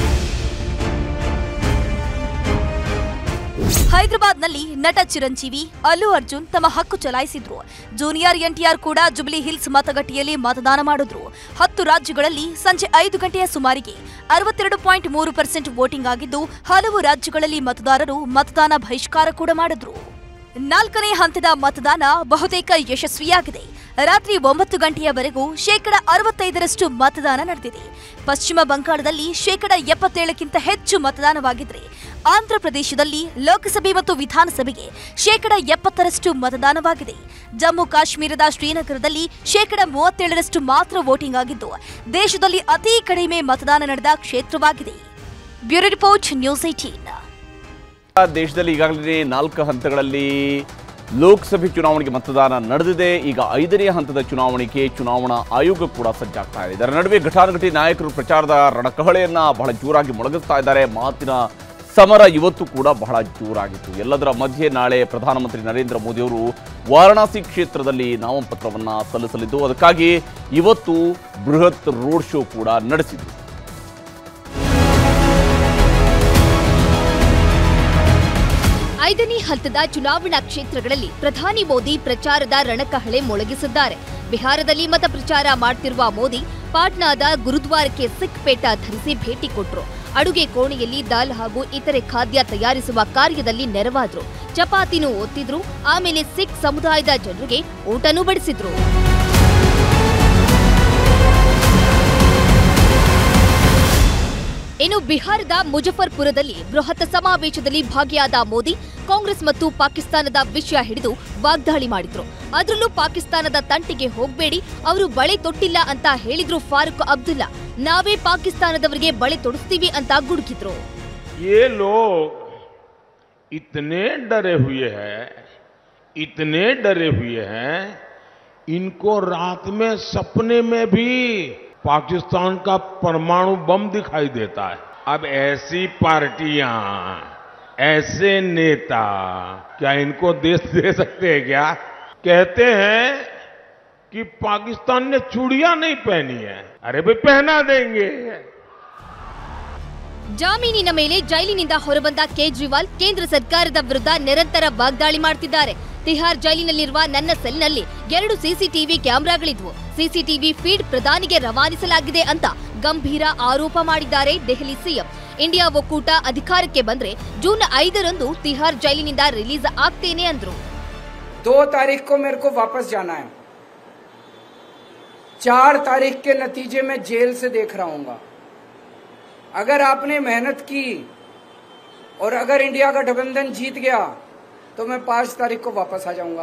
Speaker 4: ಹೈದರಾಬಾದ್ನಲ್ಲಿ ನಟ ಚಿರಂಜೀವಿ, ಅಲ್ಲು ಅರ್ಜುನ್ ತಮ್ಮ ಹಕ್ಕು ಚಲಾಯಿಸಿದ್ರು. ಜೂನಿಯರ್ ಎನ್ಟಿಆರ್ ಕೂಡ ಜುಬ್ಲಿ ಹಿಲ್ಸ್ ಮತಗಟ್ಟೆಯಲ್ಲಿ ಮತದಾನ ಮಾಡಿದ್ರು. ಹತ್ತು ರಾಜ್ಯಗಳಲ್ಲಿ ಸಂಜೆ ಐದು ಗಂಟೆಯ ಸುಮಾರಿಗೆ ಅರವತ್ತೆರಡು ಪಾಯಿಂಟ್ ಮೂರು ಪರ್ಸೆಂಟ್ ವೋಟಿಂಗ್ ಆಗಿದ್ದು, ಹಲವು ರಾಜ್ಯಗಳಲ್ಲಿ ಮತದಾರರು ಮತದಾನ ಬಹಿಷ್ಕಾರ ಕೂಡ ಮಾಡಿದ್ರು. ನಾಲ್ಕನೇ ಹಂತದ ಮತದಾನ ಬಹುತೇಕ ಯಶಸ್ವಿಯಾಗಿದೆ. ರಾತ್ರಿ ಒಂಬತ್ತು ಗಂಟೆಯವರೆಗೂ ಶೇಕಡ ಅರವತ್ತೈದರಷ್ಟು ಮತದಾನ ನಡೆದಿದೆ. ಪಶ್ಚಿಮ ಬಂಗಾಳದಲ್ಲಿ ಶೇಕಡ ಎಪ್ಪತ್ತೇಳಕ್ಕಿಂತ ಹೆಚ್ಚು ಮತದಾನವಾಗಿದ್ರೆ, ಆಂಧ್ರಪ್ರದೇಶದಲ್ಲಿ ಲೋಕಸಭೆ ಮತ್ತು ವಿಧಾನಸಭೆಗೆ ಶೇಕಡ ಎಪ್ಪತ್ತರಷ್ಟು ಮತದಾನವಾಗಿದೆ. ಜಮ್ಮು ಕಾಶ್ಮೀರದ ಶ್ರೀನಗರದಲ್ಲಿ ಶೇಕಡ ಮೂವತ್ತೇಳರಷ್ಟು ಮಾತ್ರ ವೋಟಿಂಗ್ ಆಗಿದ್ದು, ದೇಶದಲ್ಲಿ ಅತಿ ಕಡಿಮೆ ಮತದಾನ ನಡೆದ ಕ್ಷೇತ್ರವಾಗಿದೆ. Bureau report, news eighteen.
Speaker 1: ದೇಶದಲ್ಲಿ ಈಗಾಗಲೇ ನಾಲ್ಕು ಹಂತಗಳಲ್ಲಿ ಲೋಕಸಭೆ ಚುನಾವಣೆಗೆ ಮತದಾನ ನಡೆದಿದೆ. ಈಗ ಐದನೇ ಹಂತದ ಚುನಾವಣೆಗೆ ಚುನಾವಣಾ ಆಯೋಗ ಕೂಡ ಸಜ್ಜಾಗ್ತಾ ಇದೆ. ಇದರ ನಡುವೆ ಘಟಾನುಘಟಿ ನಾಯಕರು ಪ್ರಚಾರದ ರಣಕಹಳೆಯನ್ನ ಬಹಳ ಜೋರಾಗಿ ಮೊಳಗಿಸ್ತಾ ಇದ್ದಾರೆ. ಮಾತಿನ ಸಮರ ಇವತ್ತು ಕೂಡ ಬಹಳ ಜೋರಾಗಿತ್ತು. ಎಲ್ಲದರ ಮಧ್ಯೆ ನಾಳೆ ಪ್ರಧಾನಮಂತ್ರಿ ನರೇಂದ್ರ ಮೋದಿ ಅವರು ವಾರಣಾಸಿ ಕ್ಷೇತ್ರದಲ್ಲಿ ನಾಮಪತ್ರವನ್ನು ಸಲ್ಲಿಸಲಿದ್ದು, ಅದಕ್ಕಾಗಿ ಇವತ್ತು ಬೃಹತ್ ರೋಡ್ ಶೋ ಕೂಡ ನಡೆಸಿದ್ರು.
Speaker 14: ಐದನೇ ಹಂತದ ಚುನಾವಣಾ ಕ್ಷೇತ್ರಗಳಲ್ಲಿ ಪ್ರಧಾನಿ ಮೋದಿ ಪ್ರಚಾರದ ರಣಕಹಳೆ ಮೊಳಗಿಸಿದ್ದಾರೆ. ಬಿಹಾರದಲ್ಲಿ ಮತ ಪ್ರಚಾರ ಮಾಡ್ತಿರುವ ಮೋದಿ ಪಾಟ್ನಾದ ಗುರುದ್ವಾರಕ್ಕೆ ಸಿಖ್ ಪೇಟ ಧರಿಸಿ ಭೇಟಿ ಕೊಟ್ರು. ಅಡುಗೆ ಕೋಣೆಯಲ್ಲಿ ದಾಲ್ ಹಾಗೂ ಇತರೆ ಖಾದ್ಯ ತಯಾರಿಸುವ ಕಾರ್ಯದಲ್ಲಿ ನೆರವಾದ್ರು. ಚಪಾತಿನೂ ಒತ್ತಿದ್ರು. ಆಮೇಲೆ ಸಿಖ್ ಸಮುದಾಯದ ಜನರಿಗೆ ಊಟನೂ ಬಡಿಸಿದ್ರು. ಇನ್ನು ಬಿಹಾರದ ಮುಜಫರ್ಪುರದಲ್ಲಿ ಬೃಹತ್ ಸಮಾವೇಶದಲ್ಲಿ ಭಾಗಿಯಾದ ಮೋದಿ ಕಾಂಗ್ರೆಸ್ ಮತ್ತು ಪಾಕಿಸ್ತಾನದ ವಿಷಯ ಹಿಡಿದು ವಾಗ್ದಾಳಿ ಮಾಡಿದ್ರು. ಅದರಲ್ಲೂ ಪಾಕಿಸ್ತಾನದ ತಂಟಿಗೆ ಹೋಗಬೇಡಿ, ಅವರು ಬಳೆ ತೊಟ್ಟಿಲ್ಲ ಅಂತ ಹೇಳಿದ್ರು ಫಾರೂಕ್ ಅಬ್ದುಲ್ಲಾ. ನಾವೇ ಪಾಕಿಸ್ತಾನದವರಿಗೆ ಬಳೆ ತೊಡಿಸ್ತೀವಿ ಅಂತ ಗುಡುಕಿದ್ರು.
Speaker 15: ये लोग इतने डरे हुए हैं इतने डरे हुए हैं इनको रात में सपने में भी पाकिस्तान का परमाणु बम दिखाई देता है. अब ऐसी पार्टियां, ऐसे नेता क्या इनको देश दे सकते हैं क्या? कहते हैं कि पाकिस्तान ने चूड़ियां नहीं पहनी है. अरे भाई पहना देंगे.
Speaker 14: ಜಾಮೀನಿನ ಮೇಲೆ ಜೈಲಿನಿಂದ ಹೊರಬಂದ ಕೇಜ್ರಿವಾಲ್ ಕೇಂದ್ರ ಸರ್ಕಾರದ ವಿರುದ್ಧ ನಿರಂತರ ವಾಗ್ದಾಳಿ ಮಾಡ್ತಿದ್ದಾರೆ. ತಿಹಾರ್ ಜೈಲಿನಲ್ಲಿರುವ ನನ್ನ ಸೆಲ್ನಲ್ಲಿ ಎರಡು ಸಿಸಿಟಿವಿ ಕ್ಯಾಮೆರಾಗಳಿದ್ವು. ಸಿಸಿಟಿವಿ ಫೀಡ್ ಪ್ರಧಾನಿಗೆ ರವಾನಿಸಲಾಗಿದೆ ಅಂತ ಗಂಭೀರ ಆರೋಪ ಮಾಡಿದ್ದಾರೆ ದೆಹಲಿ ಸಿಎಂ. ಇಂಡಿಯಾ ಒಕ್ಕೂಟ ಅಧಿಕಾರಕ್ಕೆ ಬಂದ್ರೆ ಜೂನ್ ಐದರಂದು ತಿಹಾರ್ ಜೈಲಿನಿಂದ ರಿಲೀಸ್ ಆಗ್ತೇನೆ ಅಂದ್ರು.
Speaker 16: दो तारीख को मेरे को वापस जाना है. चार तारीख के नतीजे में जेल से देख रहा हूंगा. अगर आपने मेहनत की और अगर इंडिया का गठबंधन जीत गया तो मैं पांच तारीख को वापस आ जाऊंगा.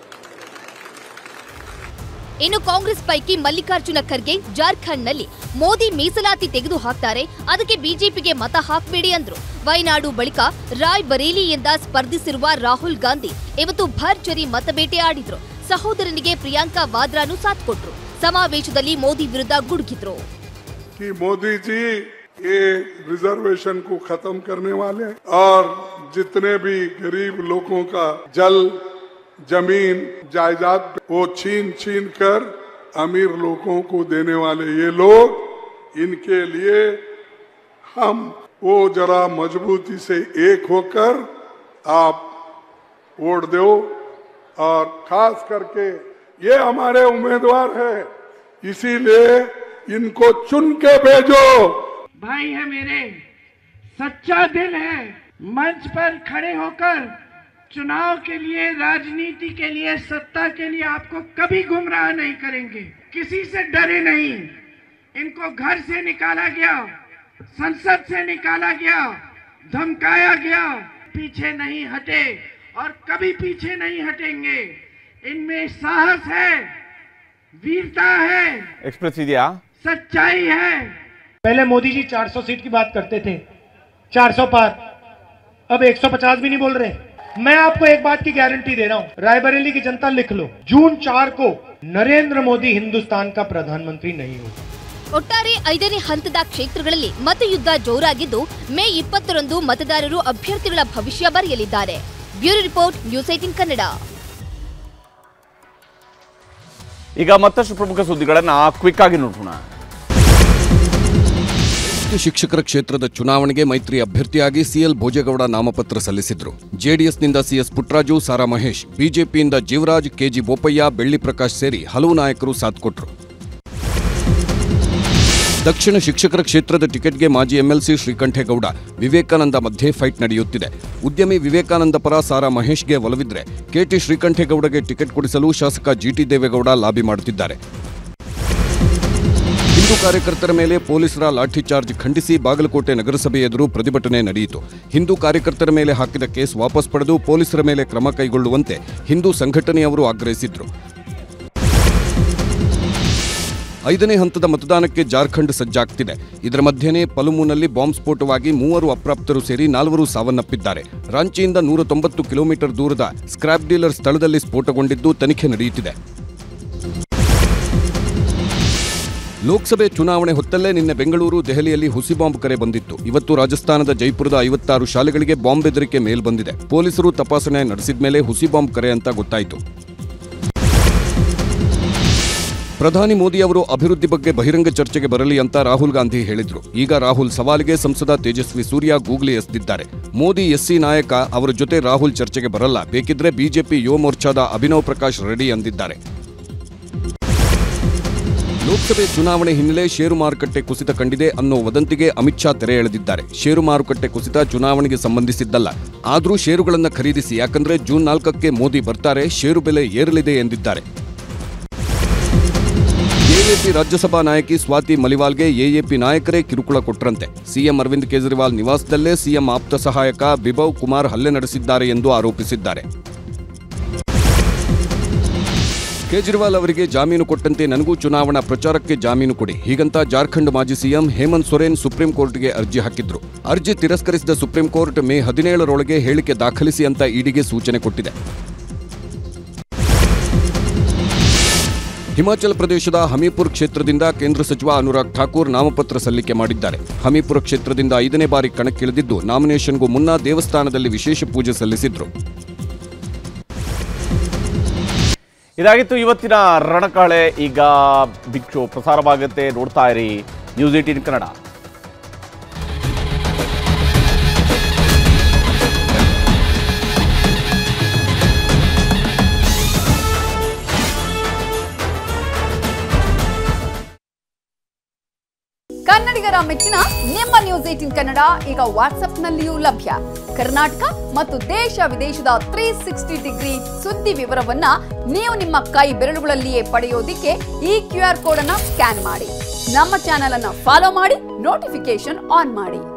Speaker 14: ಇನ್ನು ಕಾಂಗ್ರೆಸ್ ಪೈಕಿ ಮಲ್ಲಿಕಾರ್ಜುನ ಖರ್ಗೆ ಜಾರ್ಖಂಡ್ನಲ್ಲಿ ಮೋದಿ ಮೀಸಲಾತಿ ತೆಗೆದು ಹಾಕ್ತಾರೆ, ಅದಕ್ಕೆ ಬಿಜೆಪಿಗೆ ಮತ ಹಾಕಬೇಡಿ ಅಂದ್ರು. ವಯನಾಡು ಬಳಿಕ ರಾಯ್ ಬರೇಲಿಯಿಂದ ಸ್ಪರ್ಧಿಸಿರುವ ರಾಹುಲ್ ಗಾಂಧಿ ಇವತ್ತು ಭರ್ಜರಿ ಮತಬೇಟೆ ಆಡಿದ್ರು. ಸಹೋದರನಿಗೆ ಪ್ರಿಯಾಂಕಾ ವಾದ್ರಾನು ಸಾಥ್ ಕೊಟ್ರು. ಸಮಾವೇಶದಲ್ಲಿ ಮೋದಿ ವಿರುದ್ಧ ಗುಡುಗಿದ್ರು.
Speaker 17: ಮೋದಿ ಜಿ ये रिजर्वेशन को खत्म करने वाले और जितने भी गरीब लोगों का जल जमीन जायदाद वो छीन छीन कर अमीर लोगों को देने वाले ये लोग, इनके लिए हम वो जरा मजबूती से एक होकर आप वोट दो और खास करके ये हमारे उम्मीदवार है, इसीलिए इनको चुन के भेजो.
Speaker 18: भाई है मेरे, सच्चा दिल है. मंच पर खड़े होकर चुनाव के लिए, राजनीति के लिए, सत्ता के लिए आपको कभी गुमराह नहीं करेंगे. किसी से डरे नहीं. इनको घर से निकाला गया, संसद से निकाला गया, धमकाया गया, पीछे नहीं हटे और कभी पीछे नहीं हटेंगे. इनमें साहस है, वीरता है,
Speaker 1: एक्सप्रेस ಇದೆಯಾ,
Speaker 18: सच्चाई है. पहले मोदी जी चार सौ सीट की बात करते थे, चार सौ पार, अब एक सौ पचास भी नहीं बोल रहे. मैं आपको एक बात की गारंटी दे रहा हूं, रायबरेली की जनता लिख लो, जून चार को नरेंद्र मोदी हिंदुस्तान का प्रधानमंत्री नहीं होगा.
Speaker 14: ಒಟ್ಟಾರೆ ಐದನೇ ಹಂತದ ಕ್ಷೇತ್ರಗಳಲ್ಲಿ ಮತಯುದ್ಧ ಜೋರಾಗಿದ್ದು ಮೇ ಇಪ್ಪತ್ತರಂದು ಮತದಾರರು ಅಭ್ಯರ್ಥಿಗಳ ಭವಿಷ್ಯ ಬರೆಯಲಿದ್ದಾರೆ. Bureau report, news eighteen Kannada.
Speaker 1: ಈಗ ಮತ್ತಷ್ಟು ಪ್ರಮುಖ ಸುದ್ದಿಗಳನ್ನ ಕ್ವಿಕ್ ಆಗಿ ನೋಡೋಣ.
Speaker 2: ಶಿಕ್ಷಕರ ಕ್ಷೇತ್ರದ ಚುನಾವಣೆಗೆ ಮೈತ್ರಿ ಅಭ್ಯರ್ಥಿಯಾಗಿ ಸಿಎಲ್ ಭೋಜೇಗೌಡ ನಾಮಪತ್ರ ಸಲ್ಲಿಸಿದ್ರು. ಜೆಡಿಎಸ್ನಿಂದ ಸಿಎಸ್ ಪುಟ್ಟರಾಜು, ಸಾರಾ ಮಹೇಶ್, ಬಿಜೆಪಿಯಿಂದ ಜೀವರಾಜ್, ಕೆಜಿ ಬೋಪಯ್ಯ, ಬೆಳ್ಳಿ ಪ್ರಕಾಶ್ ಸೇರಿ ಹಲವು ನಾಯಕರು ಸಾಥ್ ಕೊಟ್ರು. ದಕ್ಷಿಣ ಶಿಕ್ಷಕರ ಕ್ಷೇತ್ರದ ಟಿಕೆಟ್ಗೆ ಮಾಜಿ ಎಂಎಲ್ಸಿ ಶ್ರೀಕಂಠೇಗೌಡ, ವಿವೇಕಾನಂದ ಮಧ್ಯೆ ಫೈಟ್ ನಡೆಯುತ್ತಿದೆ. ಉದ್ಯಮಿ ವಿವೇಕಾನಂದ ಪರ ಸಾರಾ ಮಹೇಶ್ಗೆ ಒಲವಿದ್ರೆ ಕೆಟಿ ಶ್ರೀಕಂಠೇಗೌಡಗೆ ಟಿಕೆಟ್ ಕೊಡಿಸಲು ಶಾಸಕ ಜಿಟಿ ದೇವೇಗೌಡ ಲಾಬಿ ಮಾಡುತ್ತಿದ್ದಾರೆ. ಹಿಂದೂ ಕಾರ್ಯಕರ್ತರ ಮೇಲೆ ಪೊಲೀಸರ ಲಾಠಿ ಚಾರ್ಜ್ ಖಂಡಿಸಿ ಬಾಗಲಕೋಟೆ ನಗರಸಭೆ ಎದುರು ಪ್ರತಿಭಟನೆ ನಡೆಯಿತು. ಹಿಂದೂ ಕಾರ್ಯಕರ್ತರ ಮೇಲೆ ಹಾಕಿದ ಕೇಸ್ ವಾಪಸ್ ಪಡೆದು ಪೊಲೀಸರ ಮೇಲೆ ಕ್ರಮ ಕೈಗೊಳ್ಳುವಂತೆ ಹಿಂದೂ ಸಂಘಟನೆಯವರು ಆಗ್ರಹಿಸಿದ್ರು. ಐದನೇ ಹಂತದ ಮತದಾನಕ್ಕೆ ಜಾರ್ಖಂಡ್ ಸಜ್ಜಾಗ್ತಿದೆ. ಇದರ ಮಧ್ಯೆನೇ ಪಲುಮುನಲ್ಲಿ ಬಾಂಬ್ ಸ್ಫೋಟವಾಗಿ ಮೂವರು ಅಪ್ರಾಪ್ತರು ಸೇರಿ ನಾಲ್ವರು ಸಾವನ್ನಪ್ಪಿದ್ದಾರೆ. ರಾಂಚಿಯಿಂದ ನೂರ ತೊಂಬತ್ತು ಕಿಲೋಮೀಟರ್ ದೂರದ ಸ್ಕ್ರಾಪ್ ಡೀಲರ್ ಸ್ಥಳದಲ್ಲಿ ಸ್ಫೋಟಗೊಂಡಿದ್ದು ತನಿಖೆ ನಡೆಯುತ್ತಿದೆ. ಲೋಕಸಭೆ ಚುನಾವಣೆ ಹೊತ್ತಲ್ಲೇ ನಿನ್ನೆ ಬೆಂಗಳೂರು, ದೆಹಲಿಯಲ್ಲಿ ಹುಸಿ ಬಾಂಬ್ ಕರೆ ಬಂದಿತ್ತು. ಇವತ್ತು ರಾಜಸ್ಥಾನದ ಜೈಪುರದ ಐವತ್ತಾರು ಶಾಲೆಗಳಿಗೆ ಬಾಂಬ್ ಬೆದರಿಕೆ ಮೇಲ್ ಬಂದಿದೆ. ಪೊಲೀಸರು ತಪಾಸಣೆ ನಡೆಸಿದ ಮೇಲೆ ಹುಸಿ ಬಾಂಬ್ ಕರೆ ಅಂತ ಗೊತ್ತಾಯಿತು. ಪ್ರಧಾನಿ ಮೋದಿ ಅವರು ಅಭಿವೃದ್ಧಿ ಬಗ್ಗೆ ಬಹಿರಂಗ ಚರ್ಚೆಗೆ ಬರಲಿ ಅಂತ ರಾಹುಲ್ ಗಾಂಧಿ ಹೇಳಿದ್ರು. ಈಗ ರಾಹುಲ್ ಸವಾಲಿಗೆ ಸಂಸದ ತೇಜಸ್ವಿ ಸೂರ್ಯ ಗೂಗ್ಲಿ ಎಸೆದಿದ್ದಾರೆ. ಮೋದಿ ಎಸ್ಸಿ ನಾಯಕ ಅವರ ಜೊತೆ ರಾಹುಲ್ ಚರ್ಚೆಗೆ ಬರಲ್ಲ, ಬೇಕಿದ್ರೆ ಬಿಜೆಪಿ ಯುವ ಮೋರ್ಚಾದ ಅಭಿನವ್ ಪ್ರಕಾಶ್ ರೆಡ್ಡಿ ಅಂದಿದ್ದಾರೆ. ಲೋಕಸಭೆ ಚುನಾವಣೆ ಹಿನ್ನೆಲೆ ಷೇರು ಮಾರುಕಟ್ಟೆ ಕುಸಿತ ಕಂಡಿದೆ ಅನ್ನೋ ವದಂತಿಗೆ ಅಮಿತ್ ಶಾ ತೆರೆ ಎಳೆದಿದ್ದಾರೆ. ಷೇರು ಮಾರುಕಟ್ಟೆ ಕುಸಿತ ಚುನಾವಣೆಗೆ ಸಂಬಂಧಿಸಿದ್ದಲ್ಲ, ಆದರೂ ಷೇರುಗಳನ್ನು ಖರೀದಿಸಿ, ಯಾಕಂದ್ರೆ ಜೂನ್ ನಾಲ್ಕಕ್ಕೆ ಮೋದಿ ಬರ್ತಾರೆ, ಷೇರು ಬೆಲೆ ಏರಲಿದೆ ಎಂದಿದ್ದಾರೆ. ಎಎಪಿ ರಾಜ್ಯಸಭಾ ನಾಯಕಿ ಸ್ವಾತಿ ಮಲಿವಾಲ್ಗೆ ಎಎಪಿ ನಾಯಕರೇ ಕಿರುಕುಳ ಕೊಟ್ರಂತೆ. ಸಿಎಂ ಅರವಿಂದ್ ಕೇಜ್ರಿವಾಲ್ ನಿವಾಸದಲ್ಲೇ ಸಿಎಂ ಆಪ್ತ ಸಹಾಯಕ ಬಿಭವ್ ಕುಮಾರ್ ಹಲ್ಲೆ ನಡೆಸಿದ್ದಾರೆ ಎಂದು ಆರೋಪಿಸಿದ್ದಾರೆ. ಕೇಜ್ರಿವಾಲ್ ಅವರಿಗೆ ಜಾಮೀನು ಕೊಟ್ಟಂತೆ ನನಗೂ ಚುನಾವಣಾ ಪ್ರಚಾರಕ್ಕೆ ಜಾಮೀನು ಕೊಡಿ, ಹೀಗಂತ ಜಾರ್ಖಂಡ್ ಮಾಜಿ ಸಿಎಂ ಹೇಮಂತ್ ಸೊರೇನ್ ಸುಪ್ರೀಂ ಕೋರ್ಟ್ಗೆ ಅರ್ಜಿ ಹಾಕಿದ್ರು. ಅರ್ಜಿ ತಿರಸ್ಕರಿಸಿದ ಸುಪ್ರೀಂ ಕೋರ್ಟ್ ಮೇ ಹದಿನೇಳರೊಳಗೆ ಹೇಳಿಕೆ ದಾಖಲಿಸಿ ಅಂತ ಇಡಿಗೆ ಸೂಚನೆ ಕೊಟ್ಟಿದೆ. ಹಿಮಾಚಲ ಪ್ರದೇಶದ ಹಮೀರ್ಪುರ್ ಕ್ಷೇತ್ರದಿಂದ ಕೇಂದ್ರ ಸಚಿವ ಅನುರಾಗ್ ಠಾಕೂರ್ ನಾಮಪತ್ರ ಸಲ್ಲಿಕೆ ಮಾಡಿದ್ದಾರೆ. ಹಮೀರ್ಪುರ ಕ್ಷೇತ್ರದಿಂದ ಐದನೇ ಬಾರಿ ಕಣಕ್ಕಿಳಿದಿದ್ದು, ನಾಮಿನೇಷನ್ಗೂ ಮುನ್ನ ದೇವಸ್ಥಾನದಲ್ಲಿ ವಿಶೇಷ ಪೂಜೆ ಸಲ್ಲಿಸಿದ್ರು.
Speaker 1: ಇದಾಗಿತ್ತು ಇವತ್ತಿನ ರಣಕಾಳೆ. ಈಗ ಬಿಗ್ ಶೋ ಪ್ರಸಾರವಾಗುತ್ತೆ, ನೋಡ್ತಾ ಇರಿ ನ್ಯೂಸ್ ಏಟೀನ್ ಕನ್ನಡ.
Speaker 19: ಕನ್ನಡಿಗರ ಮೆಚ್ಚಿನ ನಿಮ್ಮ ನ್ಯೂಸ್ ಏಟೀನ್ ಕನ್ನಡ ಈಗ ವಾಟ್ಸ್ಆಪ್ನಲ್ಲಿಯೂ ಲಭ್ಯ. ಕರ್ನಾಟಕ ಮತ್ತು ದೇಶ ವಿದೇಶದ ತ್ರೀ ಸಿಕ್ಸ್ಟಿ ಡಿಗ್ರಿ ಸುದ್ದಿ ವಿವರವನ್ನ ನೀವು ನಿಮ್ಮ ಕೈ ಬೆರಳುಗಳಲ್ಲಿಯೇ ಪಡೆಯೋದಿಕ್ಕೆ ಈ ಕ್ಯೂ ಆರ್ ಕೋಡ್ ಅನ್ನ ಸ್ಕ್ಯಾನ್ ಮಾಡಿ. ನಮ್ಮ ಚಾನೆಲ್ ಅನ್ನ ಫಾಲೋ ಮಾಡಿ, ನೋಟಿಫಿಕೇಶನ್ ಆನ್ ಮಾಡಿ.